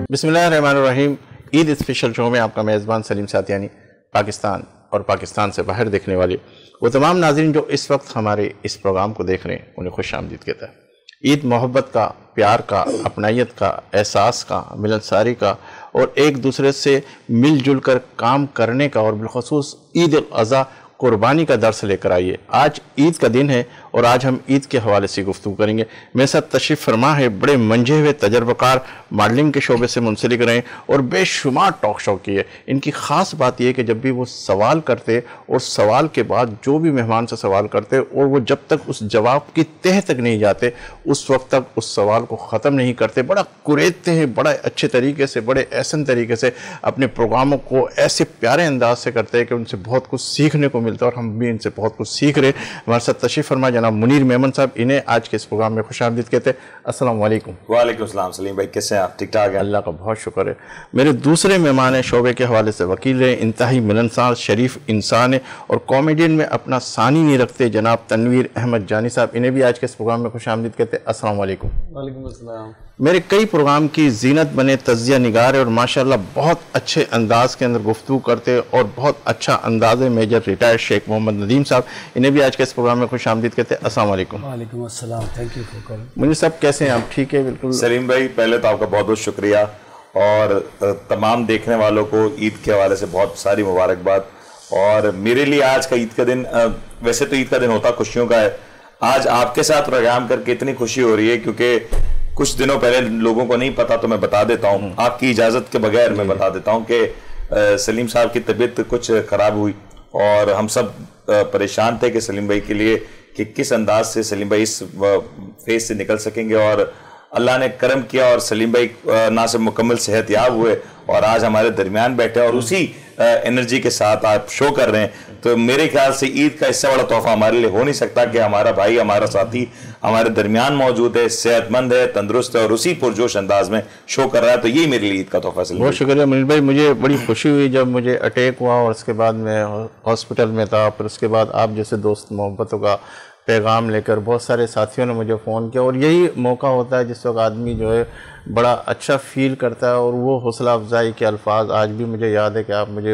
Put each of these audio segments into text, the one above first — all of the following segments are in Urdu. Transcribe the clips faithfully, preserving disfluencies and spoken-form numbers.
بسم اللہ الرحمن الرحیم. عید اسپیشل شو میں آپ کا میزبان سلیم ساتیانی پاکستان اور پاکستان سے باہر دیکھنے والے وہ تمام ناظرین جو اس وقت ہمارے اس پروگرام کو دیکھ رہے ہیں انہیں خوش آمدید کہتا ہے. عید محبت کا، پیار کا، اپنائیت کا، احساس کا، ملنساری کا اور ایک دوسرے سے مل جل کر کام کرنے کا، اور بالخصوص عید الاضحیٰ قربانی کا درس لے کر آئیے. آج عید کا دن ہے اور آج ہم عید کے حوالے سے گفتگو کریں گے. میرے ساتھ تشریف فرما ہے بڑے منجھے ہوئے تجربہ کار، ماڈلنگ کے شعبے سے منسلک رہے اور بے شمار ٹاک شو کی ہے. ان کی خاص بات یہ ہے کہ جب بھی وہ سوال کرتے اور سوال کے بعد جو بھی مہمان سے سوال کرتے اور وہ جب تک اس جواب کی تہ تک نہیں جاتے اس وقت تک اس سوال کو ختم نہیں کرتے. بڑا کریدتے ہیں، بڑا اچھے طریقے سے، بڑے احسن طریقے سے اپنے پروگراموں کو ایسے پیارے انداز سے کرتے ہیں کہ ان سے بہت کچھ سیکھنے کو ملتا ہے اور ہم بھی ان سے بہت کچھ سیکھ رہے. ہمارے ساتھ تشریف فرما جناب منیر میمن صاحب، انہیں آج کے اس پروگرام میں خوش آمدید کہتے ہیں. السلام علیکم. وعلیکم السلام. سلیم بھائی کیسے ہیں آپ؟ ٹھیک ٹھاک ہیں؟ اللہ کا بہت شکر ہے. میرے دوسرے مہمان شعبے کے حوالے سے وکیل ہیں، انتہائی ملنسار شریف انسان ہے اور کامیڈین میں اپنا ثانی نہیں رکھتے، جناب تنویر احمد جانی صاحب، انہیں بھی آج کے اس پروگرام میں خوش آمدید کہتے ہیں. السلام علیکم. وعلیکم السلام. میرے کئی پروگرام کی زینت بنے تجزیہ نگار ہے اور ماشاءاللہ بہت اچھے انداز کے اندر گفتگو کرتے اور بہت اچھا انداز ہے میجر ریٹائر شیخ محمد ندیم صاحب، انہیں بھی آج کے اس پروگرام میں خوش آمدید کہتے ہیں. السلام علیکم. وعلیکم السلام. Thank you for calling. Munir صاحب کیسے ہیں آپ؟ ٹھیک ہے بالکل. سلیم بھائی پہلے تو آپ کا بہت بہت شکریہ اور تمام دیکھنے والوں کو عید کے حوالے سے بہت ساری مبارکباد. اور میرے لیے آج کا عید کا دن، ویسے تو عید کا دن ہوتا خوشیوں کا ہے، آج آپ کے ساتھ پروگرام کر کے اتنی خوشی ہو رہی ہے کیونکہ کچھ دنوں پہلے لوگوں کو نہیں پتا تو میں بتا دیتا ہوں، آپ کی اجازت کے بغیر میں بتا دیتا ہوں کہ سلیم صاحب کی طبیعت کچھ خراب ہوئی اور ہم سب پریشان تھے کہ سلیم بھائی کے لیے کہ کس انداز سے سلیم بھائی اس فیز سے نکل سکیں گے. اور اللہ نے کرم کیا اور سلیم بھائی نہ صرف مکمل صحت یاب ہوئے اور آج ہمارے درمیان بیٹھے اور اسی انرجی کے ساتھ آپ شو کر رہے ہیں. تو میرے خیال سے عید کا اس سے بڑا تحفہ ہمارے لیے ہو نہیں سکتا کہ ہمارا بھائی، ہمارا ساتھی ہمارے درمیان موجود ہے، صحت مند ہے، تندرست ہے اور اسی پرجوش انداز میں شو کر رہا ہے. تو یہی میرے لیے عید کا تحفہ. بہت شکریہ منیر بھائی. مجھے بڑی خوشی ہوئی جب مجھے اٹیک ہوا اور اس کے بعد میں ہاسپٹل میں تھا، پھر اس کے بعد آپ جیسے دوست محبتوں کا پیغام لے کر بہت سارے ساتھیوں نے مجھے فون کیا اور یہی موقع ہوتا ہے جس وقت آدمی جو ہے بڑا اچھا فیل کرتا ہے اور وہ حوصلہ افزائی کے الفاظ آج بھی مجھے یاد ہے کہ آپ مجھے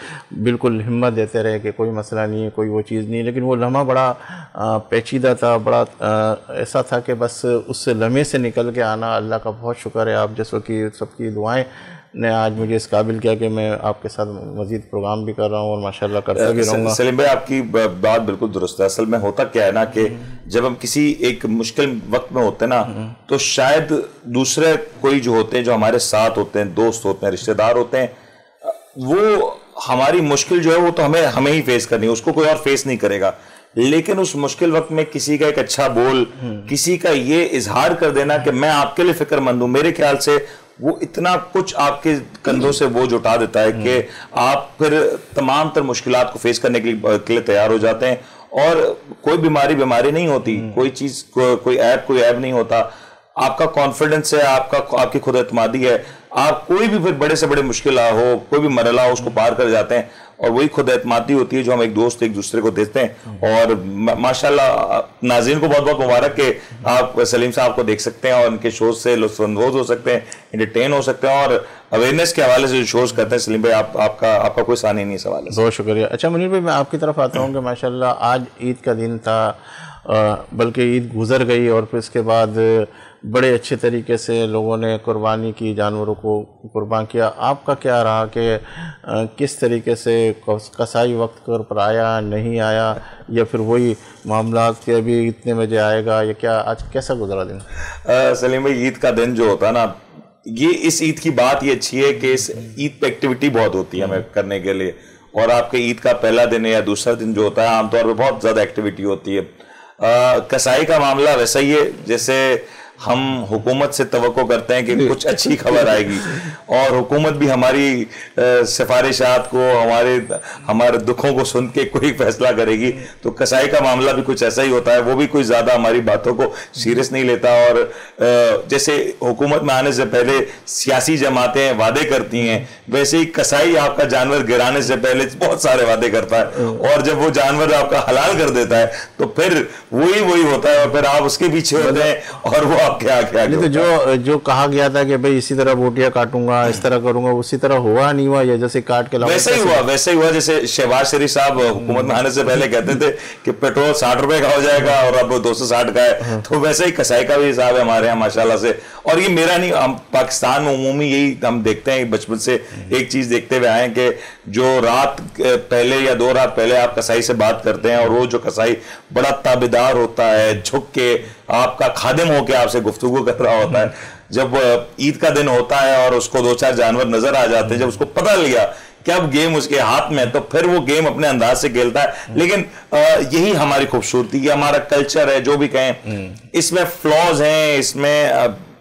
بالکل ہمت دیتے رہے کہ کوئی مسئلہ نہیں ہے، کوئی وہ چیز نہیں ہے. لیکن وہ لمحہ بڑا پیچیدہ تھا، بڑا ایسا تھا کہ بس اس لمحے سے نکل کے آنا اللہ کا بہت شکر ہے. آپ جیسوں کی سب کی دعائیں نے آج مجھے اس قابل کیا کہ میں آپ کے ساتھ مزید پروگرام بھی کر رہا ہوں اور ماشاءاللہ کرتا بھی رہوں گا. سلیم بھائی آپ کی بات بالکل درست ہے. اصل میں ہوتا کیا ہے نا کہ جب ہم کسی ایک مشکل وقت میں ہوتے ہیں نا تو شاید دوسرے کوئی جو ہوتے ہیں، جو ہمارے ساتھ ہوتے ہیں، دوست ہوتے ہیں، رشتہ دار ہوتے ہیں، وہ ہماری مشکل جو ہے وہ تو ہمیں ہمیں ہی فیس کرنی ہے، اس کو کوئی اور فیس نہیں کرے گا. لیکن اس مشکل وقت میں کسی کا ایک اچھا بول، کسی کا یہ اظہار کر دینا کہ میں آپ کے لیے فکر مند ہوں، میرے خیال سے وہ اتنا کچھ آپ کے کندھوں سے بوجھ اٹھا دیتا ہے کہ آپ پھر تمام تر مشکلات کو فیس کرنے کے لیے تیار ہو جاتے ہیں. اور کوئی بیماری بیماری نہیں ہوتی، کوئی چیز کوئی عیب کوئی عیب نہیں ہوتا. آپ کا کانفیڈنس ہے، آپ کا آپ کی خود اعتمادی ہے، آپ کوئی بھی پھر بڑے سے بڑے مشکل ہو، کوئی بھی مرحلہ ہو، اس کو پار کر جاتے ہیں. اور وہی خود اعتمادی ہوتی ہے جو ہم ایک دوست ایک دوسرے کو دیتے ہیں. اور ماشاءاللہ ناظرین کو بہت بہت مبارک کہ آپ سلیم صاحب کو دیکھ سکتے ہیں اور ان کے شوز سے لطف اندوز ہو سکتے ہیں، انٹرٹین ہو سکتے ہیں اور اویئرنیس کے حوالے سے جو شوز کرتے ہیں. سلیم بھائی آپ آپ کا آپ کا کوئی ثانی نہیں سوال ہے. بہت شکریہ. اچھا منیر بھائی میں آپ کی طرف آتا ہوں کہ ماشاءاللہ آج عید کا دن تھا، بلکہ عید گزر گئی اور پھر اس کے بعد بڑے اچھے طریقے سے لوگوں نے قربانی کی، جانوروں کو قربان کیا. آپ کا کیا رہا کہ کس طریقے سے قصائی وقت پر آیا نہیں آیا، یا پھر وہی معاملات کے ابھی اتنے بجے آئے گا، یا کیا آج کیسا گزرا دن؟ سلیم بھائی عید کا دن جو ہوتا ہے نا، یہ اس عید کی بات یہ اچھی ہے کہ اس عید پہ ایکٹیویٹی بہت ہوتی ہے ہمیں کرنے کے لیے. اور آپ کے عید کا پہلا دن ہے یا دوسرا دن جو ہوتا ہے عام طور پہ بہت زیادہ ایکٹیویٹی ہوتی ہے. کسائی کا معاملہ ویسا ہی ہے جیسے ہم حکومت سے توقع کرتے ہیں کہ کچھ اچھی خبر آئے گی اور حکومت بھی ہماری سفارشات کو، ہمارے ہمارے دکھوں کو سن کے کوئی فیصلہ کرے گی. تو کسائی کا معاملہ بھی کچھ ایسا ہی ہوتا ہے، وہ بھی کوئی زیادہ ہماری باتوں کو سیریس نہیں لیتا. اور جیسے حکومت میں آنے سے پہلے سیاسی جماعتیں وعدے کرتی ہیں، ویسے ہی کسائی آپ کا جانور گرانے سے پہلے بہت سارے وعدے کرتا ہے اور جب وہ جانور آپ کا حلال کر دیتا ہے تو پھر وہی وہی ہوتا ہے اور پھر آپ اس کے پیچھے ہوتے ہیں اور وہ آپ کے آگے آگے تو جو جو کہا گیا تھا کہ بھئی اسی طرح بوٹیاں کاٹوں گا, اس طرح کروں گا, اسی طرح ہوا نہیں ہوا, یا جیسے کاٹ کے لاؤ ویسے ہی ہوا ویسے ہی ہوا جیسے شہباز شریف صاحب حکومت میں آنے سے پہلے کہتے تھے کہ پیٹرول ساٹھ روپے کا ہو جائے گا اور اب دو سو ساٹھ کا ہے, تو ویسے ہی کسائی کا بھی حساب ہے ہمارے یہاں ماشاءاللہ سے. اور یہ میرا نہیں, ہم پاکستان میں عمومی یہی ہم دیکھتے ہیں, بچپن سے ایک چیز دیکھتے ہوئے آئے ہیں کہ جو رات پہلے یا دو رات پہلے آپ کسائی سے بات کرتے ہیں اور وہ جو کسائی بڑا تابعدار ہوتا ہے, جھک کے آپ کا خادم ہو کے آپ سے گفتگو کر رہا ہوتا ہے, جب عید کا دن ہوتا ہے اور اس کو دو چار جانور نظر آ جاتے ہیں, جب اس کو پتہ لیا کہ اب گیم اس کے ہاتھ میں, تو پھر وہ گیم اپنے انداز سے کھیلتا ہے. لیکن یہی ہماری خوبصورتی, یہ ہمارا کلچر ہے, جو بھی کہیں اس میں فلاز ہیں, اس میں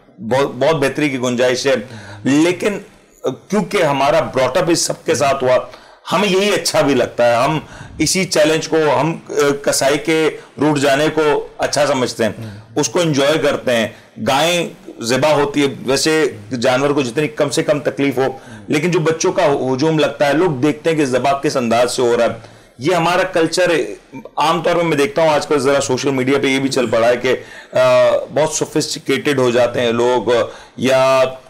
بہت بہتری کی گنجائش ہے, لیکن کیونکہ ہمارا براٹ اپ اس سب کے ساتھ ہوا, ہمیں یہی اچھا بھی لگتا ہے. ہم اسی چیلنج کو, ہم کسائی کے روٹ جانے کو اچھا سمجھتے ہیں, اس کو انجوائے کرتے ہیں. گائیں ذبح ہوتی ہے, ویسے جانور کو جتنی کم سے کم تکلیف ہو, لیکن جو بچوں کا ہجوم لگتا ہے, لوگ دیکھتے ہیں کہ ذبح کس انداز سے ہو رہا ہے. یہ ہمارا کلچر عام طور پر میں دیکھتا ہوں آج کل ذرا سوشل میڈیا پہ یہ بھی چل پڑا ہے کہ بہت سوفسٹیکیٹڈ ہو جاتے ہیں لوگ, یا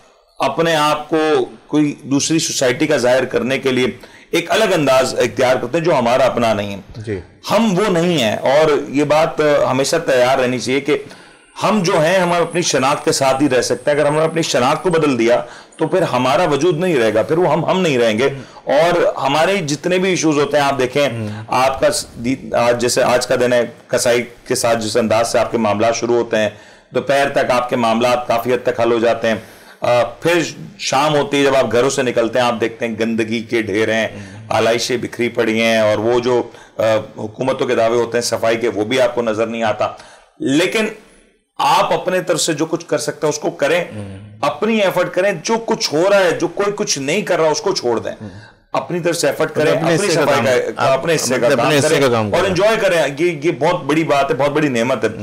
اپنے آپ کو کوئی دوسری سوسائٹی کا ظاہر کرنے کے لیے ایک الگ انداز اختیار کرتے ہیں جو ہمارا اپنا نہیں ہے. جی. ہم وہ نہیں ہیں, اور یہ بات ہمیشہ تیار رہنی چاہیے کہ ہم جو ہیں ہم اپنی شناخت کے ساتھ ہی رہ سکتے ہیں. اگر ہم نے اپنی شناخت کو بدل دیا تو پھر ہمارا وجود نہیں رہے گا, پھر وہ ہم ہم نہیں رہیں گے. اور ہمارے جتنے بھی ایشوز ہوتے ہیں, آپ دیکھیں آپ کا جیسے آج کا دن ہے, کسائی کے ساتھ جس انداز سے آپ کے معاملات شروع ہوتے ہیں, دوپہر تک آپ کے معاملات کافی حد تک حل ہو جاتے ہیں. پھر شام ہوتی ہے, جب آپ گھروں سے نکلتے ہیں آپ دیکھتے ہیں گندگی کے ڈھیر ہیں, آلائشیں بکھری پڑی ہیں, اور وہ جو حکومتوں کے دعوے ہوتے ہیں صفائی کے, وہ بھی آپ کو نظر نہیں آتا. لیکن آپ اپنے طرف سے جو کچھ کر سکتے ہیں اس کو کریں, اپنی ایفرٹ کریں. جو کچھ ہو رہا ہے, جو کوئی کچھ نہیں کر رہا اس کو چھوڑ دیں, اپنی طرف سے ایفرٹ کریں, اپنی صفائی کا اپنے حصے کا کام کریں اور انجوائے کریں. یہ یہ بہت بڑی بات ہے, بہت بڑی نعمت ہے.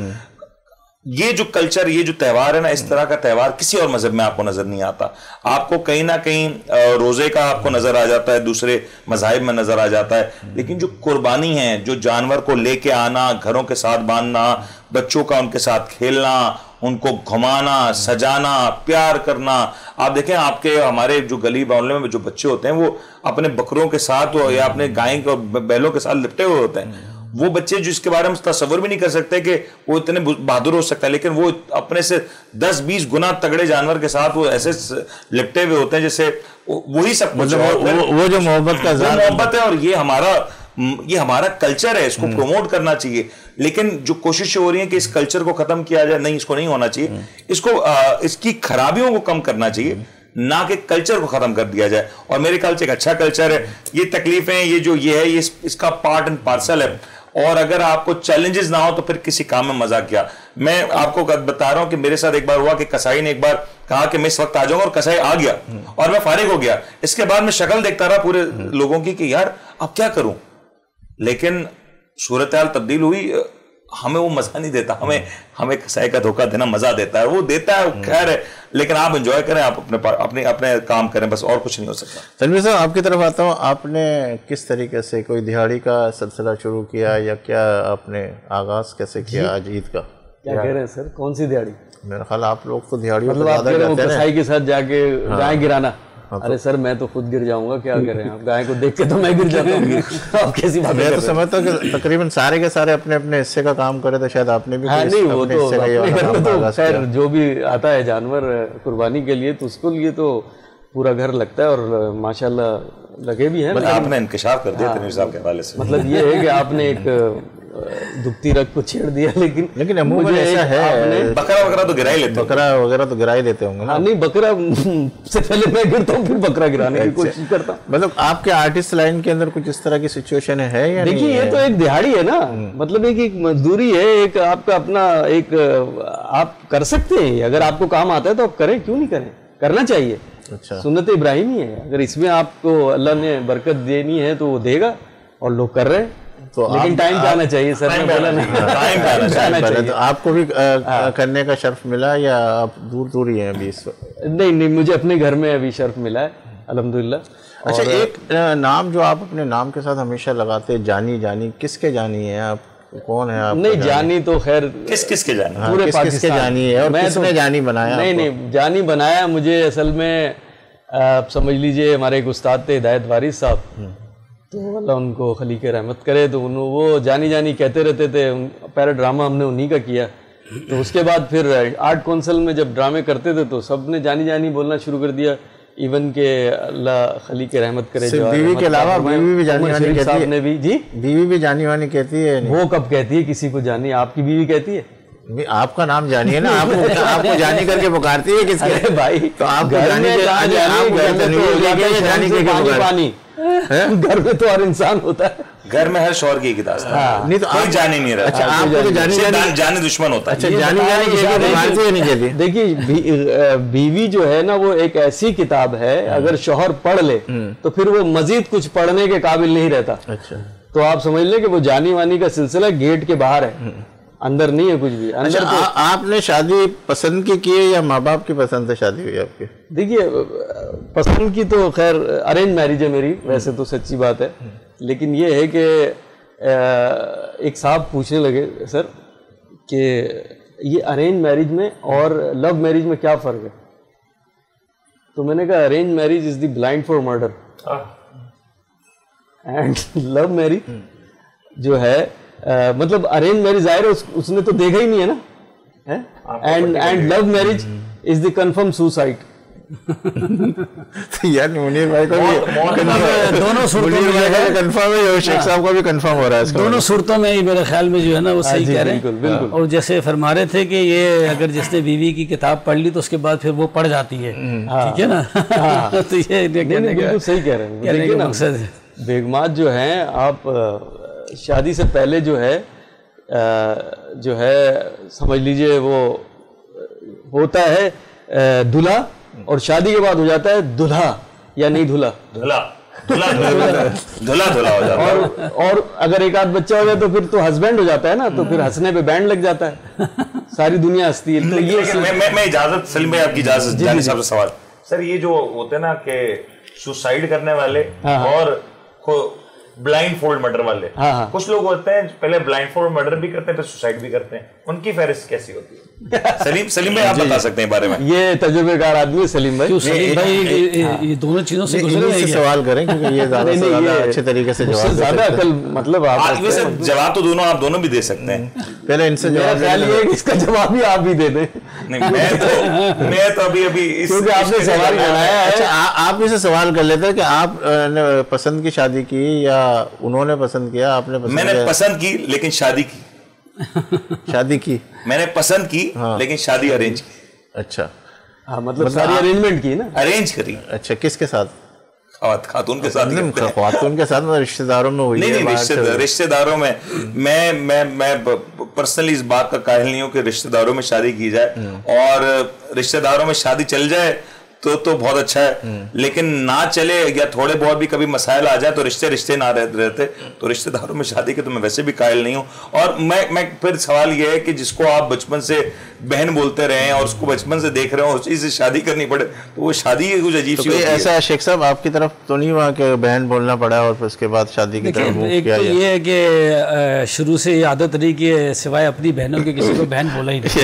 یہ جو کلچر, یہ جو تہوار ہے نا, اس طرح کا تہوار کسی اور مذہب میں آپ کو نظر نہیں آتا. آپ کو کہیں نہ کہیں روزے کا آپ کو نظر آ جاتا ہے, دوسرے مذاہب میں نظر آ جاتا ہے, لیکن جو قربانی ہے, جو جانور کو لے کے آنا, گھروں کے ساتھ باندھنا, بچوں کا ان کے ساتھ کھیلنا, ان کو گھمانا, سجانا, پیار کرنا. آپ دیکھیں آپ کے ہمارے جو گلی محلے میں جو بچے ہوتے ہیں, وہ اپنے بکروں کے ساتھ یا اپنے گائیں اور بیلوں کے ساتھ لپٹے ہوئے ہوتے ہیں. وہ بچے جو اس کے بارے میں تصور بھی نہیں کر سکتے کہ وہ اتنے بہادر ہو سکتا ہے, لیکن وہ اپنے سے دس بیس گنا تگڑے جانور کے ساتھ وہ ایسے لپٹے ہوئے ہوتے ہیں جیسے وہی سب کچھ وہ جو محبت کا محبت ہے. اور یہ ہمارا یہ ہمارا کلچر ہے, اس کو پروموٹ کرنا چاہیے. لیکن جو کوششیں ہو رہی ہیں کہ اس کلچر کو ختم کیا جائے, نہیں, اس کو نہیں ہونا چاہیے. اس کو اس کی خرابیوں کو کم کرنا چاہیے, نہ کہ کلچر کو ختم کر دیا جائے. اور میرے خیال سے ایک اچھا کلچر ہے. یہ تکلیفیں, یہ جو یہ ہے, یہ اس کا پارٹ اینڈ پارسل ہے. اور اگر آپ کو چیلنجز نہ ہو تو پھر کسی کام میں مزہ کیا. میں آپ کو بتا رہا ہوں کہ میرے ساتھ ایک بار ہوا کہ کسائی نے ایک بار کہا کہ میں اس وقت آ جاؤں گا, اور کسائی آ گیا اور میں فارغ ہو گیا. اس کے بعد میں شکل دیکھتا رہا پورے لوگوں کی کہ یار اب کیا کروں, لیکن صورتحال تبدیل ہوئی. ہمیں وہ مزہ نہیں دیتا, ہمیں ہمیں کسائی کا دھوکہ دینا مزہ دیتا ہے, وہ دیتا ہے, خیر ہے, لیکن آپ انجوائے کریں, آپ اپنے اپنے اپنے کام کریں, بس اور کچھ نہیں ہو سکتا. تنویر صاحب آپ کی طرف آتا ہوں, آپ نے کس طریقے سے کوئی دہاڑی کا سلسلہ شروع کیا, یا کیا آپ نے آغاز کیسے کیا آج عید کا؟ کیا کہہ رہے ہیں سر, کون سی دہاڑی؟ میرا خیال آپ لوگ تو دہاڑی مطلب آپ کہہ رہے ہیں کسائی کے ساتھ جا کے گائیں گرانا. ارے سر میں تو خود گر جاؤں گا, کیا کریں آپ, گائے کو دیکھ کے تو میں گر جاتا ہوں. آپ کیسی بات ہے؟ میں تو سمجھتا ہوں کہ تقریباً سارے کے سارے اپنے اپنے حصے کا کام کرے تھے, شاید آپ نے بھی نہیں, وہ تو خیر جو بھی آتا ہے جانور قربانی کے لیے تو اس کو لیے تو پورا گھر لگتا ہے, اور ماشاءاللہ لگے بھی ہیں. آپ نے انکشاف کر دیا تنویر صاحب کے حوالے سے. مطلب یہ ہے کہ آپ نے ایک دکھتی رگ کو چھیڑ دیا, لیکن لیکن عموماً ایسا ہے, بکرا وغیرہ تو گرا ہی لیتے, بکرا وغیرہ تو گرا ہی دیتے ہوں گے نا. نہیں, بکرا سے پہلے میں گرتا ہوں, پھر بکرا گرانے کی کوشش کرتا ہوں. مطلب آپ کے آرٹسٹ لائن کے اندر کچھ اس طرح کی سچویشن ہے یا نہیں؟ دیکھیے یہ تو ایک دہاڑی ہے نا, مطلب ایک ایک مزدوری ہے, ایک آپ کا اپنا ایک آپ کر سکتے ہیں, اگر آپ کو کام آتا ہے تو آپ کریں, کیوں نہیں کریں, کرنا چاہیے. اچھا, سنت ابراہیمی ہے, اگر اس میں آپ کو اللہ نے برکت دینی ہے تو وہ دے گا, اور لوگ کر رہے ہیں. لیکن ٹائم پہ آنا چاہیے سر, نے بولا نہیں. تو آپ کو بھی کرنے کا شرف ملا یا آپ دور دور ہی ہیں ابھی اس وقت؟ نہیں نہیں, مجھے اپنے گھر میں ابھی شرف ملا ہے الحمدللہ. اچھا, ایک نام جو آپ اپنے نام کے ساتھ ہمیشہ لگاتے, جانی جانی, کس کے جانی ہیں آپ؟ کون ہے آپ؟ نہیں جانی تو خیر کس کس کے جانی؟ پورے پاکستان جانی ہے، اور کس نے جانی بنایا؟ نہیں نہیں جانی بنایا مجھے اصل میں آپ سمجھ لیجئے ہمارے ایک استاد تھے ہدایت وارث صاحب، تو اللہ ان کو خلیق رحمت کرے، تو انہوں وہ جانی جانی کہتے رہتے تھے، پیرا ڈرامہ ہم نے انہی کا کیا، تو اس کے بعد پھر آرٹ کونسل میں جب ڈرامے کرتے تھے تو سب نے جانی جانی بولنا شروع کر دیا، ایون کہ اللہ خلیق رحمت کرے جو بیوی کے علاوہ بیوی بھی جانی وانی کہتی ہے؟ نے بھی جی بیوی بھی جانی وانی کہتی ہے؟ وہ کب کہتی ہے کسی کو جانی؟ آپ کی بیوی کہتی ہے؟ آپ کا نام جانی ہے نا، آپ آپ کو جانی کر کے پکارتی ہے کس کے بھائی؟ تو آپ کو جانی پانی گھر میں تو ہر انسان ہوتا ہے، گھر میں ہر شوہر کی ایک داستان، نہیں تو کوئی جانی نہیں رہتا۔ اچھا آپ کو جانی جانی دشمن ہوتا ہے۔ اچھا جانی جانی کہتی ہے؟ دیکھیے بیوی جو ہے نا وہ ایک ایسی کتاب ہے، اگر شوہر پڑھ لے تو پھر وہ مزید کچھ پڑھنے کے قابل نہیں رہتا۔ اچھا تو آپ سمجھ لیں کہ وہ جانی وانی کا سلسلہ گیٹ کے باہر ہے، اندر نہیں ہے کچھ بھی۔ اندر آپ نے شادی پسند کی کی ہے یا ماں باپ کی پسند سے شادی ہوئی آپ کی؟ دیکھیے پسند کی تو خیر ارینج میرج ہے میری، ویسے تو سچی بات ہے، لیکن یہ ہے کہ ایک صاحب پوچھنے لگے سر کہ یہ ارینج میرج میں اور لو میرج میں کیا فرق ہے؟ تو میں نے کہا arrange marriage is the blind for murder, and love marriage جو ہے مطلب ارینج میرج ظاہر ہے اس نے تو دیکھا ہی نہیں ہے نا، and and love marriage is the confirm suicide. یعنی منیر بھائی کو بھی دونوں صورتوں میں کنفرم ہے، شیخ صاحب کو بھی کنفرم ہو رہا ہے، دونوں صورتوں میں میرے خیال میں جو ہے نا وہ صحیح کہہ رہے ہیں۔ اور جیسے فرما رہے تھے کہ یہ اگر جس نے بیوی کی کتاب پڑھ لی تو اس کے بعد پھر وہ پڑھ جاتی ہے، ٹھیک ہے نا، تو یہ بالکل صحیح کہہ رہے ہیں۔ مقصد ہے بیگمات جو ہیں آپ شادی سے پہلے جو ہے جو ہے سمجھ لیجئے وہ ہوتا ہے دلہا، اور شادی کے بعد ہو جاتا ہے دلہا یا نہیں دھلا دھلا دھلا دھلا دھلا ہو جاتا ہے، اور اگر ایک آدھ بچہ ہو جائے تو پھر تو ہسبینڈ ہو جاتا ہے نا، تو پھر ہنسنے پہ بینڈ لگ جاتا ہے، ساری دنیا ہنستی ہے۔ میں اجازت سلیم بھائی آپ کی اجازت جانی صاحب سے سوال سر، یہ جو ہوتے ہیں نا کہ سوسائڈ کرنے والے اور بلائنڈ فولڈ مرڈر والے، کچھ لوگ ہوتے ہیں پہلے بلائنڈ فولڈ مرڈر بھی کرتے ہیں پھر سوسائڈ بھی کرتے ہیں، ان کی فہرست کیسی ہوتی ہے؟ سلیم سلیم بھائی آپ بتا سکتے ہیں بارے میں، یہ تجربے کار آدمی ہے سلیم بھائی۔ سلیم بھائی یہ دونوں چیزوں سے سوال کریں کیونکہ یہ زیادہ سے زیادہ اچھے طریقے سے جواب زیادہ عقل مطلب آپ جواب تو دونوں آپ دونوں بھی دے سکتے ہیں، پہلے ان سے میرا خیال یہ ہے کہ اس کا جواب بھی آپ بھی دے دیں۔ میں تو میں تو ابھی ابھی کیونکہ آپ نے سوال بنایا ہے، آپ بھی سے سوال کر لیتے کہ آپ نے پسند کی شادی کی یا انہوں نے پسند کیا؟ آپ نے میں نے پسند کی لیکن شادی کی شادی کی میں نے پسند کی لیکن شادی ارینج کی۔ اچھا ہاں مطلب ساری ارینجمنٹ کی نا، ارینج کری۔ اچھا کس کے ساتھ؟ خاتون کے ساتھ، خاتون کے ساتھ رشتہ داروں میں ہوئی؟ نہیں رشتہ داروں میں میں میں میں پرسنلی اس بات کا قائل نہیں ہوں کہ رشتہ داروں میں شادی کی جائے، اور رشتہ داروں میں شادی چل جائے تو تو بہت اچھا ہے، لیکن نہ چلے یا تھوڑے بہت بھی کبھی مسائل آ جائے تو رشتے رشتے نہ رہتے، تو رشتہ داروں میں شادی کے تو میں ویسے بھی قائل نہیں ہوں۔ اور میں میں پھر سوال یہ ہے کہ جس کو آپ بچپن سے بہن بولتے رہے ہیں اور اس کو بچپن سے دیکھ رہے ہوں اسی سے شادی کرنی پڑے تو وہ شادی کچھ عجیب سی ہوتی ہے۔ ایسا شیخ صاحب آپ کی طرف تو نہیں ہوا کہ بہن بولنا پڑا اور پھر اس کے بعد شادی کی طرف موو کیا؟ ایک تو یہ ہے کہ شروع سے یہ عادت رہی کہ سوائے اپنی بہنوں کے کسی کو بہن بولا ہی نہیں،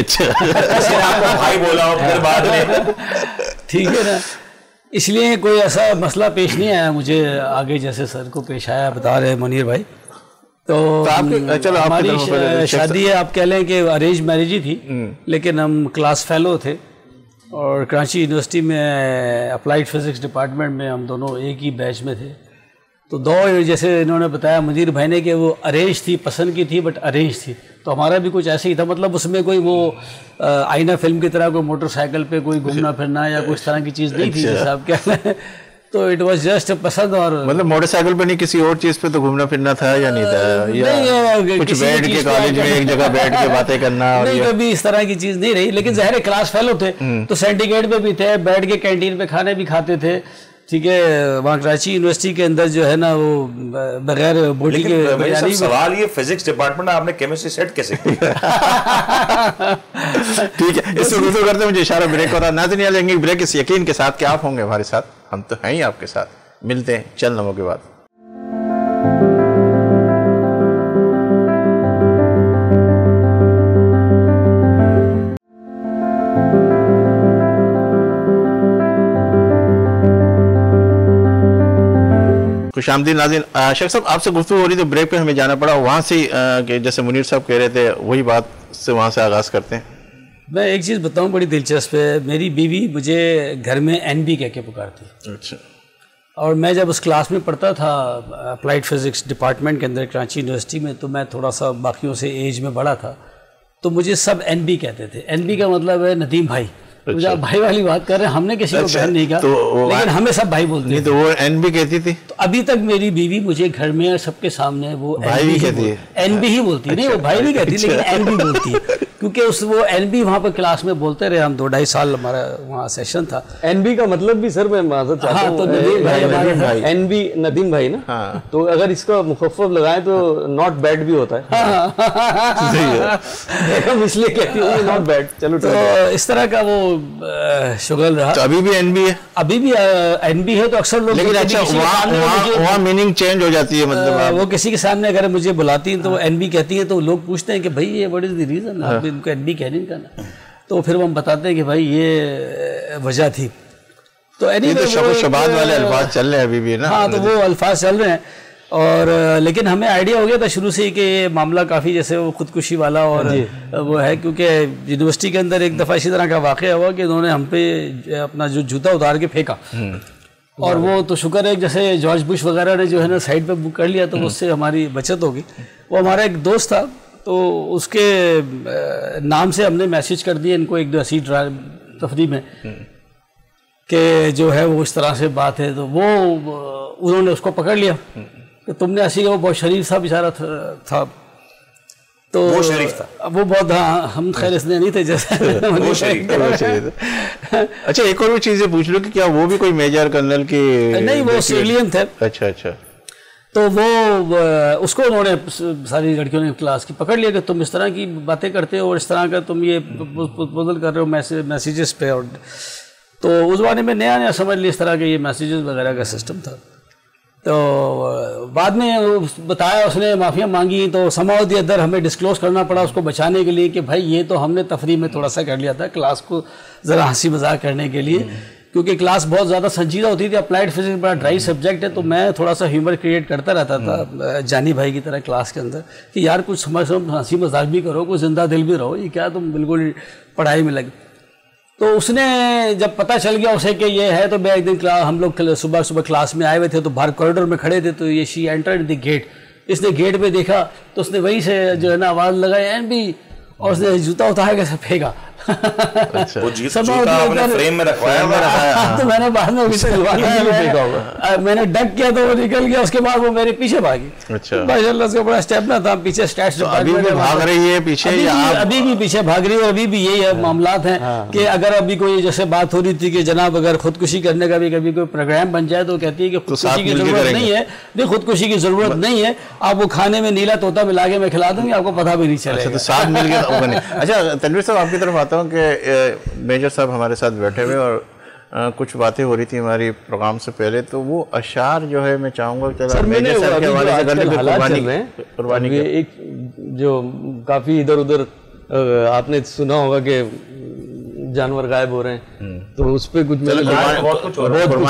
اچھا بھائی بولا اور پھر بعد میں، ٹھیک ہے نا، اس لیے کوئی ایسا مسئلہ پیش نہیں آیا مجھے آگے جیسے سر کو پیش آیا بتا رہے منیر بھائی۔ تو ہماری شادی ہے آپ کہہ لیں کہ ارینج میرج ہی تھی، لیکن ہم کلاس فیلو تھے اور کراچی یونیورسٹی میں اپلائیڈ فزکس ڈپارٹمنٹ میں ہم دونوں ایک ہی بیچ میں تھے۔ تو دو جیسے انہوں نے بتایا منیر بھائی نے کہ وہ ارینج تھی، پسند کی تھی بٹ ارینج تھی، تو ہمارا بھی کچھ ایسے ہی تھا، مطلب اس میں کوئی وہ آئینہ فلم کی طرح کوئی موٹر سائیکل پہ کوئی گھومنا پھرنا یا کوئی اس طرح کی چیز نہیں تھی جیسے آپ کہہ رہے ہیں، تو اٹ واز جسٹ پسند۔ اور مطلب موٹر سائیکل پہ نہیں کسی اور چیز پہ تو گھومنا پھرنا تھا یا نہیں تھا؟ نہیں کچھ بیٹھ کے کالج میں ایک جگہ بیٹھ کے باتیں کرنا؟ نہیں کبھی اس طرح کی چیز نہیں رہی، لیکن ظاہر کلاس فیلو تھے تو سینڈیکیٹ پہ بھی تھے، بیٹھ کے کینٹین پہ کھانے بھی کھاتے تھے، ٹھیک ہے۔ وہاں کراچی یونیورسٹی کے اندر جو ہے نا وہ بغیر بوڈی کے سوال یہ فزکس ڈپارٹمنٹ آپ نے کیمسٹری سیٹ کیسے کیا؟ ٹھیک ہے، اس سے گفتگو کرتے مجھے اشارہ بریک ہو رہا ہے۔ ناظرین یہاں لیں گے بریک اس یقین کے ساتھ کہ آپ ہوں گے ہمارے ساتھ، ہم تو ہیں ہی آپ کے ساتھ۔ ملتے ہیں چند لمحوں کے بعد۔ خوش آمدید ناظرین. شیخ صاحب آپ سے گفتگو ہو رہی تو بریک پہ ہمیں جانا پڑا, وہاں سے کہ جیسے منیر صاحب کہہ رہے تھے وہی بات سے وہاں سے آغاز کرتے ہیں. میں ایک چیز بتاؤں بڑی دلچسپ ہے, میری بیوی مجھے گھر میں این بی کہہ کے پکارتی. اچھا. اور میں جب اس کلاس میں پڑھتا تھا اپلائیڈ فزکس ڈپارٹمنٹ کے اندر کراچی یونیورسٹی میں, تو میں تھوڑا سا باقیوں سے ایج میں بڑا تھا, تو مجھے سب این بی کہتے تھے. این بی کا مطلب ہے ندیم بھائی. مجھے آپ بھائی والی بات کر رہے ہیں, ہم نے کسی کو بہن نہیں کہا, لیکن ہمیں سب بھائی بولتے ہیں. تو وہ این بی کہتی تھی. تو ابھی تک میری بیوی مجھے گھر میں سب کے سامنے وہ بھائی بھی کہتی ہے, این بی ہی بولتی ہے. نہیں, وہ بھائی نہیں کہتی لیکن این بی بولتی ہے, کیونکہ اس وہ این بی وہاں پر کلاس میں بولتے رہے. ہم دو ڈھائی سال ہمارا وہاں سیشن تھا. این بی کا مطلب بھی سر میں معذرت چاہتا ہوں, تو ندیم بھائی, این بی ندیم بھائی نا, تو اگر اس کا مخفف لگائیں تو ناٹ بیڈ بھی ہوتا ہے. ہم اس لیے کہتی ہوں ناٹ بیڈ. چلو تو اس طرح کا وہ شغل رہا. تو ابھی بھی این بی ہے, ابھی بھی این بی ہے. تو اکثر لوگ, لیکن اچھا وہاں میننگ چینج ہو جاتی ہے, مطلب وہ کسی کے سامنے اگر مجھے بلاتی ہیں تو وہ این بی کہتی ہیں, تو لوگ پوچھتے ہیں کہ بھائی یہ واٹ از دی ریزن, آپ ان کو این بی کہہ نہیں کرنا. تو پھر وہ ہم بتاتے ہیں کہ بھائی یہ وجہ تھی. تو شباد والے الفاظ چل رہے ہیں ابھی بھی نا. ہاں, تو وہ الفاظ چل رہے ہیں. اور لیکن ہمیں آئیڈیا ہو گیا تھا شروع سے کہ یہ معاملہ کافی جیسے وہ خودکشی والا اور وہ ہے, کیونکہ یونیورسٹی کے اندر ایک دفعہ اسی طرح کا واقعہ ہوا کہ انہوں نے ہم پہ اپنا جو جوتا اتار کے پھینکا, اور وہ تو شکر ہے جیسے جارج بش وغیرہ نے جو ہے نا سائڈ پہ بک کر لیا, تو اس سے ہماری بچت ہوگی. وہ ہمارا ایک دوست تھا, تو اس کے نام سے ہم نے میسیج کر دیا ان کو ایک دو ہنسی تفریح میں کہ جو ہے وہ اس طرح سے بات ہے. تو وہ انہوں نے اس کو پکڑ لیا کہ تم نے ہنسی, وہ بہت شریف تھا بیچارہ تھا. تو وہ شریف تھا, وہ بہت, ہاں ہم خیر اس نے نہیں تھے جیسے. اچھا, ایک اور بھی چیزیں پوچھ لو کہ کیا وہ بھی کوئی میجر کرنل کی؟ نہیں, وہ سویلین تھے. اچھا اچھا. تو وہ اس کو انہوں نے ساری لڑکیوں نے کلاس کی پکڑ لیا کہ تم اس طرح کی باتیں کرتے ہو اور اس طرح کا تم یہ پروپوزل کر رہے ہو میسیجز پہ. اور تو اس زمانے میں نیا نیا سمجھ لیا اس طرح کے یہ میسیجز وغیرہ کا سسٹم تھا. تو بعد میں بتایا, اس نے معافیاں مانگی, تو سماؤ دی ادھر ہمیں ڈسکلوز کرنا پڑا اس کو بچانے کے لیے کہ بھائی یہ تو ہم نے تفریح میں تھوڑا سا کر لیا تھا, کلاس کو ذرا ہنسی مذاق کرنے کے لیے, کیونکہ کلاس بہت زیادہ سنجیدہ ہوتی تھی. اپلائیڈ فزکس بڑا ڈرائی سبجیکٹ ہے, تو میں تھوڑا سا ہیومر کریٹ کرتا رہتا تھا جانی بھائی کی طرح کلاس کے اندر کہ یار کچھ سمجھ سمجھ ہنسی مذاق بھی کرو, کچھ زندہ دل بھی رہو, یہ کیا تم بالکل پڑھائی میں لگے. تو اس نے جب پتہ چل گیا اسے کہ یہ ہے, تو میں ایک دن کلاس ہم لوگ صبح صبح کلاس میں آئے ہوئے تھے, تو باہر کوریڈور میں کھڑے تھے, تو یہ شی انٹرڈ دی گیٹ. اس نے گیٹ پہ دیکھا تو اس نے وہیں سے جو ہے نا آواز لگائی این بی, اور اس نے جوتا اتار کے پھینکا. میں نے بعد میں میں نے ڈک کیا تو وہ نکل گیا, اس کے بعد وہ میرے پیچھے بھاگی. ماشاء اللہ اس کا بڑا اسٹیپ نہ تھا, پیچھے بھاگ رہی ہے پیچھے, ابھی بھی پیچھے بھاگ رہی ہے. اور ابھی بھی یہی معاملات ہیں کہ اگر ابھی کوئی جیسے بات ہو رہی تھی کہ جناب اگر خودکشی کرنے کا بھی کبھی کوئی پروگرام بن جائے تو کہتی ہے کہ خودکشی کی ضرورت نہیں ہے. نہیں, خودکشی کی ضرورت نہیں ہے, آپ وہ کھانے میں نیلا طوطا ملا کے میں کھلا دوں گی, آپ کو پتہ بھی نہیں چلے. ساتھ مل کے. اچھا تنویر صاحب, آپ کی طرف آتا ہوں کہ میجر صاحب ہمارے ساتھ بیٹھے ہوئے اور کچھ باتیں ہو رہی تھی ہماری پروگرام سے پہلے, تو وہ اشعار جو ہے میں چاہوں گا کہ میجر صاحب کے حوالے سے قربانی قربانی ایک جو کافی ادھر ادھر آپ نے سنا ہوگا کہ جانور غائب ہو رہے ہیں, تو اس پہ کچھ بہت کچھ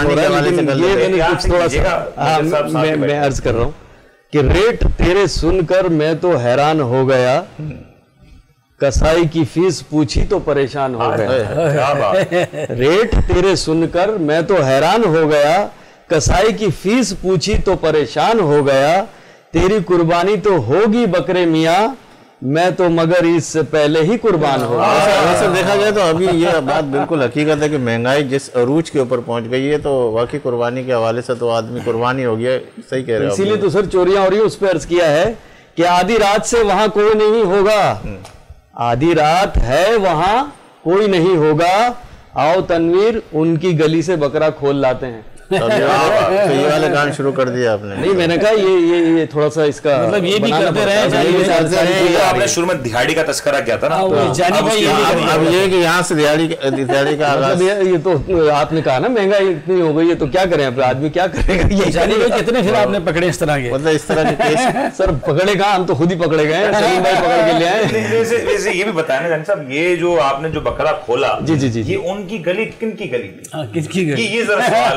تھوڑا سا میں عرض کر رہا ہوں کہ ریٹ تیرے سن کر میں تو حیران ہو گیا, کسائی کی فیس پوچھی تو پریشان ہو گیا. ریٹ تیرے سن کر میں تو حیران ہو گیا, کسائی کی فیس پوچھی تو پریشان ہو گیا, تیری قربانی تو ہوگی بکرے میاں, میں تو مگر اس سے پہلے ہی قربان ہو گیا. ویسے دیکھا جائے تو ابھی یہ بات بالکل حقیقت ہے کہ مہنگائی جس عروج کے اوپر پہنچ گئی ہے, تو واقعی قربانی کے حوالے سے تو آدمی قربانی ہو گیا. صحیح کہہ رہے ہیں, اسی لیے تو سر چوریاں ہو رہی ہیں. اس پہ عرض کیا ہے کہ آدھی رات سے وہاں کوئی نہیں ہوگا, آدھی رات ہے وہاں کوئی نہیں ہوگا, آؤ تنویر ان کی گلی سے بکرا کھول لاتے ہیں. یہ والے کام شروع کر دیا آپ نے. نہیں, میں نے کہا یہ یہ تھوڑا سا اس کا مطلب یہ بھی کرتے رہے. آپ نے شروع میں دہاڑی کا تذکرہ کیا تھا نا, اب یہ کہ یہاں سے دہاڑی دہاڑی کا آغاز. یہ تو آپ نے کہا نا مہنگائی اتنی ہو گئی ہے, تو کیا کریں اب آدمی کیا کرے گا. یہ جانی بھائی کتنے پھر آپ نے پکڑے اس طرح کے, مطلب اس طرح کے کیس سر پکڑے کہاں, ہم تو خود ہی پکڑے گئے, سلیم بھائی پکڑ کے لے آئے. ویسے یہ بھی بتایا نا جان صاحب, یہ جو آپ نے جو بکرا کھولا, جی جی جی, یہ ان کی گلی کن کی گلی تھی, کس کی گلی, یہ ذرا سوال ہے.